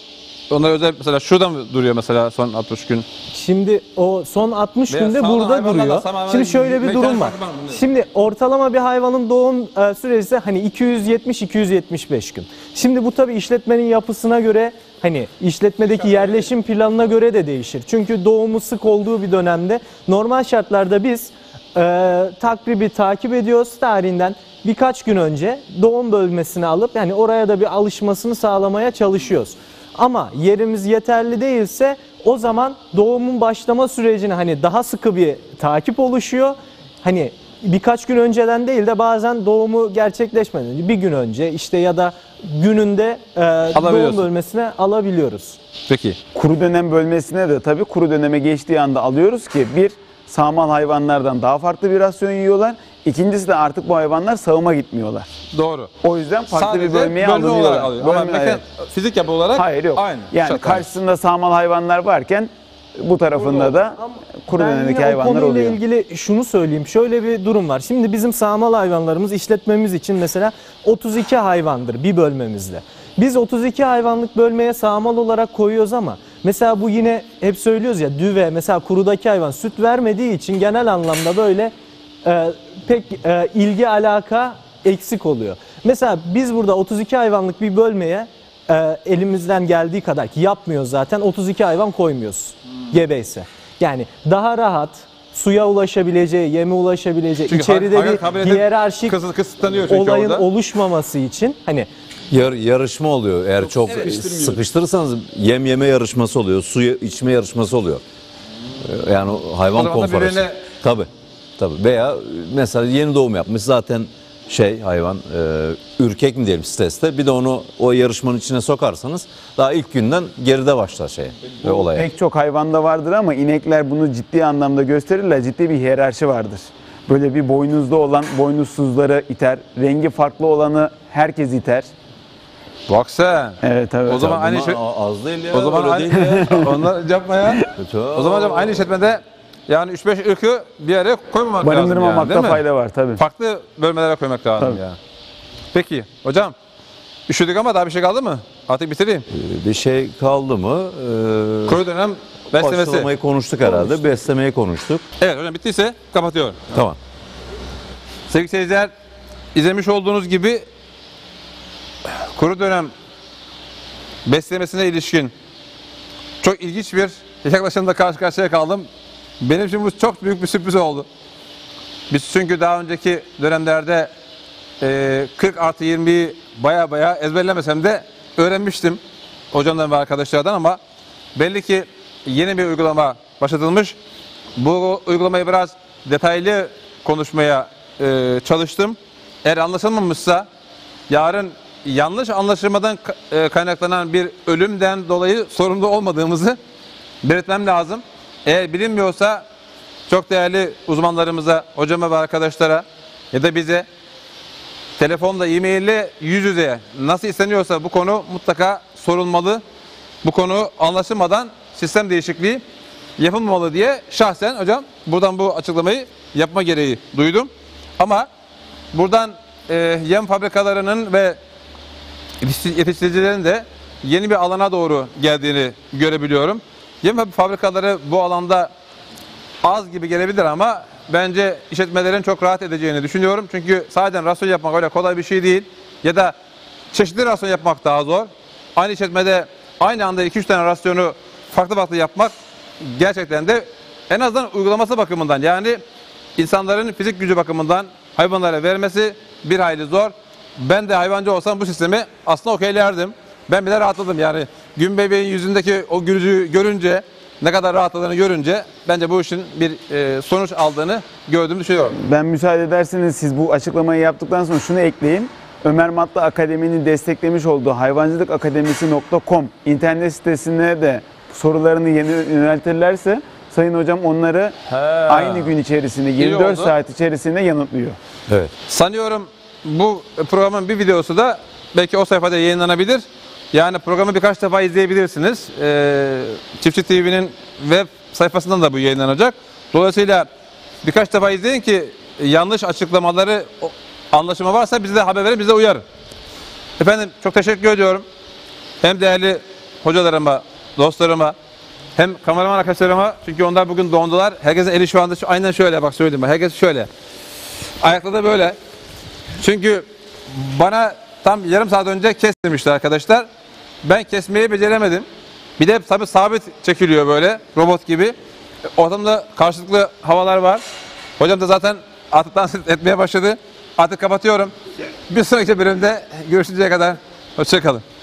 Onlar özel mesela şurada mı duruyor mesela son altmış gün? Şimdi o son altmış Veya günde sağlam burada hayvanlarla duruyor. sağlam Şimdi şöyle bir mekan durum var. farkı var mı? Şimdi ortalama bir hayvanın doğum e, süresi hani iki yüz yetmiş iki yüz yetmiş beş gün. Şimdi bu tabii işletmenin yapısına göre, hani işletmedeki yerleşim planına göre de değişir. Çünkü doğumu sık olduğu bir dönemde normal şartlarda biz e, takribi takip ediyoruz, tarihinden birkaç gün önce doğum bölmesini alıp yani oraya da bir alışmasını sağlamaya çalışıyoruz. Ama yerimiz yeterli değilse o zaman doğumun başlama sürecini hani daha sıkı bir takip oluşuyor. Hani birkaç gün önceden değil de bazen doğumu gerçekleşmeden önce bir gün önce işte ya da gününde e, doğum Alabiliyorsun. bölmesine alabiliyoruz. Peki. Kuru dönem bölmesine de tabii kuru döneme geçtiği anda alıyoruz ki bir, sağmal hayvanlardan daha farklı bir rasyon yiyorlar. İkincisi de artık bu hayvanlar sağıma gitmiyorlar. Doğru. O yüzden farklı Sadece bir bölmeye bölme alınıyorlar. olarak alıyor. Ama Bölme, mekan, evet. fizik yapı olarak Hayır yok. aynı. Yani Şart- karşısında sağmal hayvanlar varken bu tarafında da kuru Ben dönemdeki yine o hayvanlar konuyla oluyor. ilgili şunu söyleyeyim. Şöyle bir durum var. Şimdi bizim sağmal hayvanlarımız işletmemiz için mesela otuz iki hayvandır bir bölmemizde. Biz otuz iki hayvanlık bölmeye sağmal olarak koyuyoruz ama mesela bu yine hep söylüyoruz ya, düve mesela kurudaki hayvan süt vermediği için genel anlamda böyle e, pek e, ilgi alaka eksik oluyor. Mesela biz burada otuz iki hayvanlık bir bölmeye e, elimizden geldiği kadar ki yapmıyoruz zaten, otuz iki hayvan koymuyoruz gebeyse. Yani daha rahat suya ulaşabileceği, yeme ulaşabileceği, Çünkü içeride hayvan bir kabiliyeti hiyerarşik kısıt- kısıtlanıyor çünkü olayın orada. oluşmaması için hani Yar, yarışma oluyor. Eğer çok sıkıştırırsanız yem yeme yarışması oluyor, suyu içme yarışması oluyor. Ee, Yani o O hayvan zaman da konferansı. birbirine- Tabii. Tabii. Veya mesela yeni doğum yapmış zaten şey hayvan e, ürkek mi diyelim streste. Bir de onu o yarışmanın içine sokarsanız daha ilk günden geride başlar şey ve olaya. Pek çok hayvanda vardır ama inekler bunu ciddi anlamda gösterirler. Ciddi bir hiyerarşi vardır. Böyle bir boynuzlu olan boynuzsuzları iter. Rengi farklı olanı herkes iter. Bak sen. Evet evet. O zaman aynı Bunlar şey. a- az değil ya. O zaman öyle aynı, değil ya. onlar yapma ya. Kötü. O zaman hocam aynı işletmede yani üç beş ırkı bir araya koymamak lazım yani, Barındırmamakta değil mi? fayda var tabii. Farklı bölmelere koymak lazım Tabii. ya. Peki hocam, üşüdük ama daha bir şey kaldı mı? Artık bitireyim. Bir şey kaldı mı? Ee, Kuru dönem beslemesi. Aşılamayı konuştuk herhalde. Beslemeyi konuştuk. Evet hocam, bittiyse kapatıyorum. Tamam. Sevgili seyirciler, izlemiş olduğunuz gibi kuru dönem beslemesine ilişkin çok ilginç bir yaklaşımda karşı karşıya kaldım. Benim için bu çok büyük bir sürpriz oldu. Biz çünkü daha önceki dönemlerde e, kırk artı yirmiyi baya baya ezberlemesem de öğrenmiştim hocamdan ve arkadaşlardan, ama belli ki yeni bir uygulama başlatılmış. Bu uygulamayı biraz detaylı konuşmaya e, çalıştım. Eğer anlaşılmamışsa yarın yanlış anlaşılmadan ka- e, kaynaklanan bir ölümden dolayı sorumlu olmadığımızı belirtmem lazım. Eğer bilinmiyorsa çok değerli uzmanlarımıza, hocama ve arkadaşlara ya da bize telefonla, e-maille, yüz yüze nasıl isteniyorsa bu konu mutlaka sorulmalı. Bu konu anlaşılmadan sistem değişikliği yapılmamalı diye şahsen hocam buradan bu açıklamayı yapma gereği duydum. Ama buradan e, yem fabrikalarının ve yetiştiricilerin de yeni bir alana doğru geldiğini görebiliyorum. Yem fabrikaları bu alanda az gibi gelebilir ama bence işletmelerin çok rahat edeceğini düşünüyorum. Çünkü sadece rasyon yapmak öyle kolay bir şey değil. Ya da çeşitli rasyon yapmak daha zor. Aynı işletmede aynı anda iki üç tane rasyonu farklı farklı yapmak gerçekten de en azından uygulaması bakımından, yani insanların fizik gücü bakımından hayvanlara vermesi bir hayli zor. Ben de hayvancı olsam bu sistemi aslında okeylerdim. Ben bile rahatladım yani. Gün bebeğin yüzündeki o gücü görünce, ne kadar rahatladığını görünce bence bu işin bir e, sonuç aldığını gördüğümü düşünüyorum. Ben müsaade ederseniz siz bu açıklamayı yaptıktan sonra şunu ekleyeyim. Ömer Matlı Akademi'nin desteklemiş olduğu hayvancılık akademisi nokta com internet sitesine de sorularını yeni yöneltirlerse Sayın Hocam onları He. aynı gün içerisinde yirmi dört oldu. saat içerisinde yanıtlıyor. Evet. Sanıyorum bu programın bir videosu da belki o sayfada yayınlanabilir. Yani programı birkaç defa izleyebilirsiniz. Ee, Çiftçi T V'nin web sayfasından da bu yayınlanacak. Dolayısıyla birkaç defa izleyin ki yanlış açıklamaları, anlaşılma varsa bize de haber verin, bize uyarın. Efendim çok teşekkür ediyorum. Hem değerli hocalarıma, dostlarıma, hem kameraman arkadaşlarıma, çünkü onlar bugün dondular. Herkesin eli şu anda şu, aynen şöyle, bak söyleyeyim bak, herkes şöyle. Ayakta da böyle. Çünkü bana tam yarım saat önce kes demişti arkadaşlar. Ben kesmeyi beceremedim. Bir de tabii sabit çekiliyor böyle robot gibi. Ortamda karşılıklı havalar var. Hocam da zaten artık dans etmeye başladı. Artık kapatıyorum. Bir sonraki bölümde görüşünceye kadar hoşça kalın.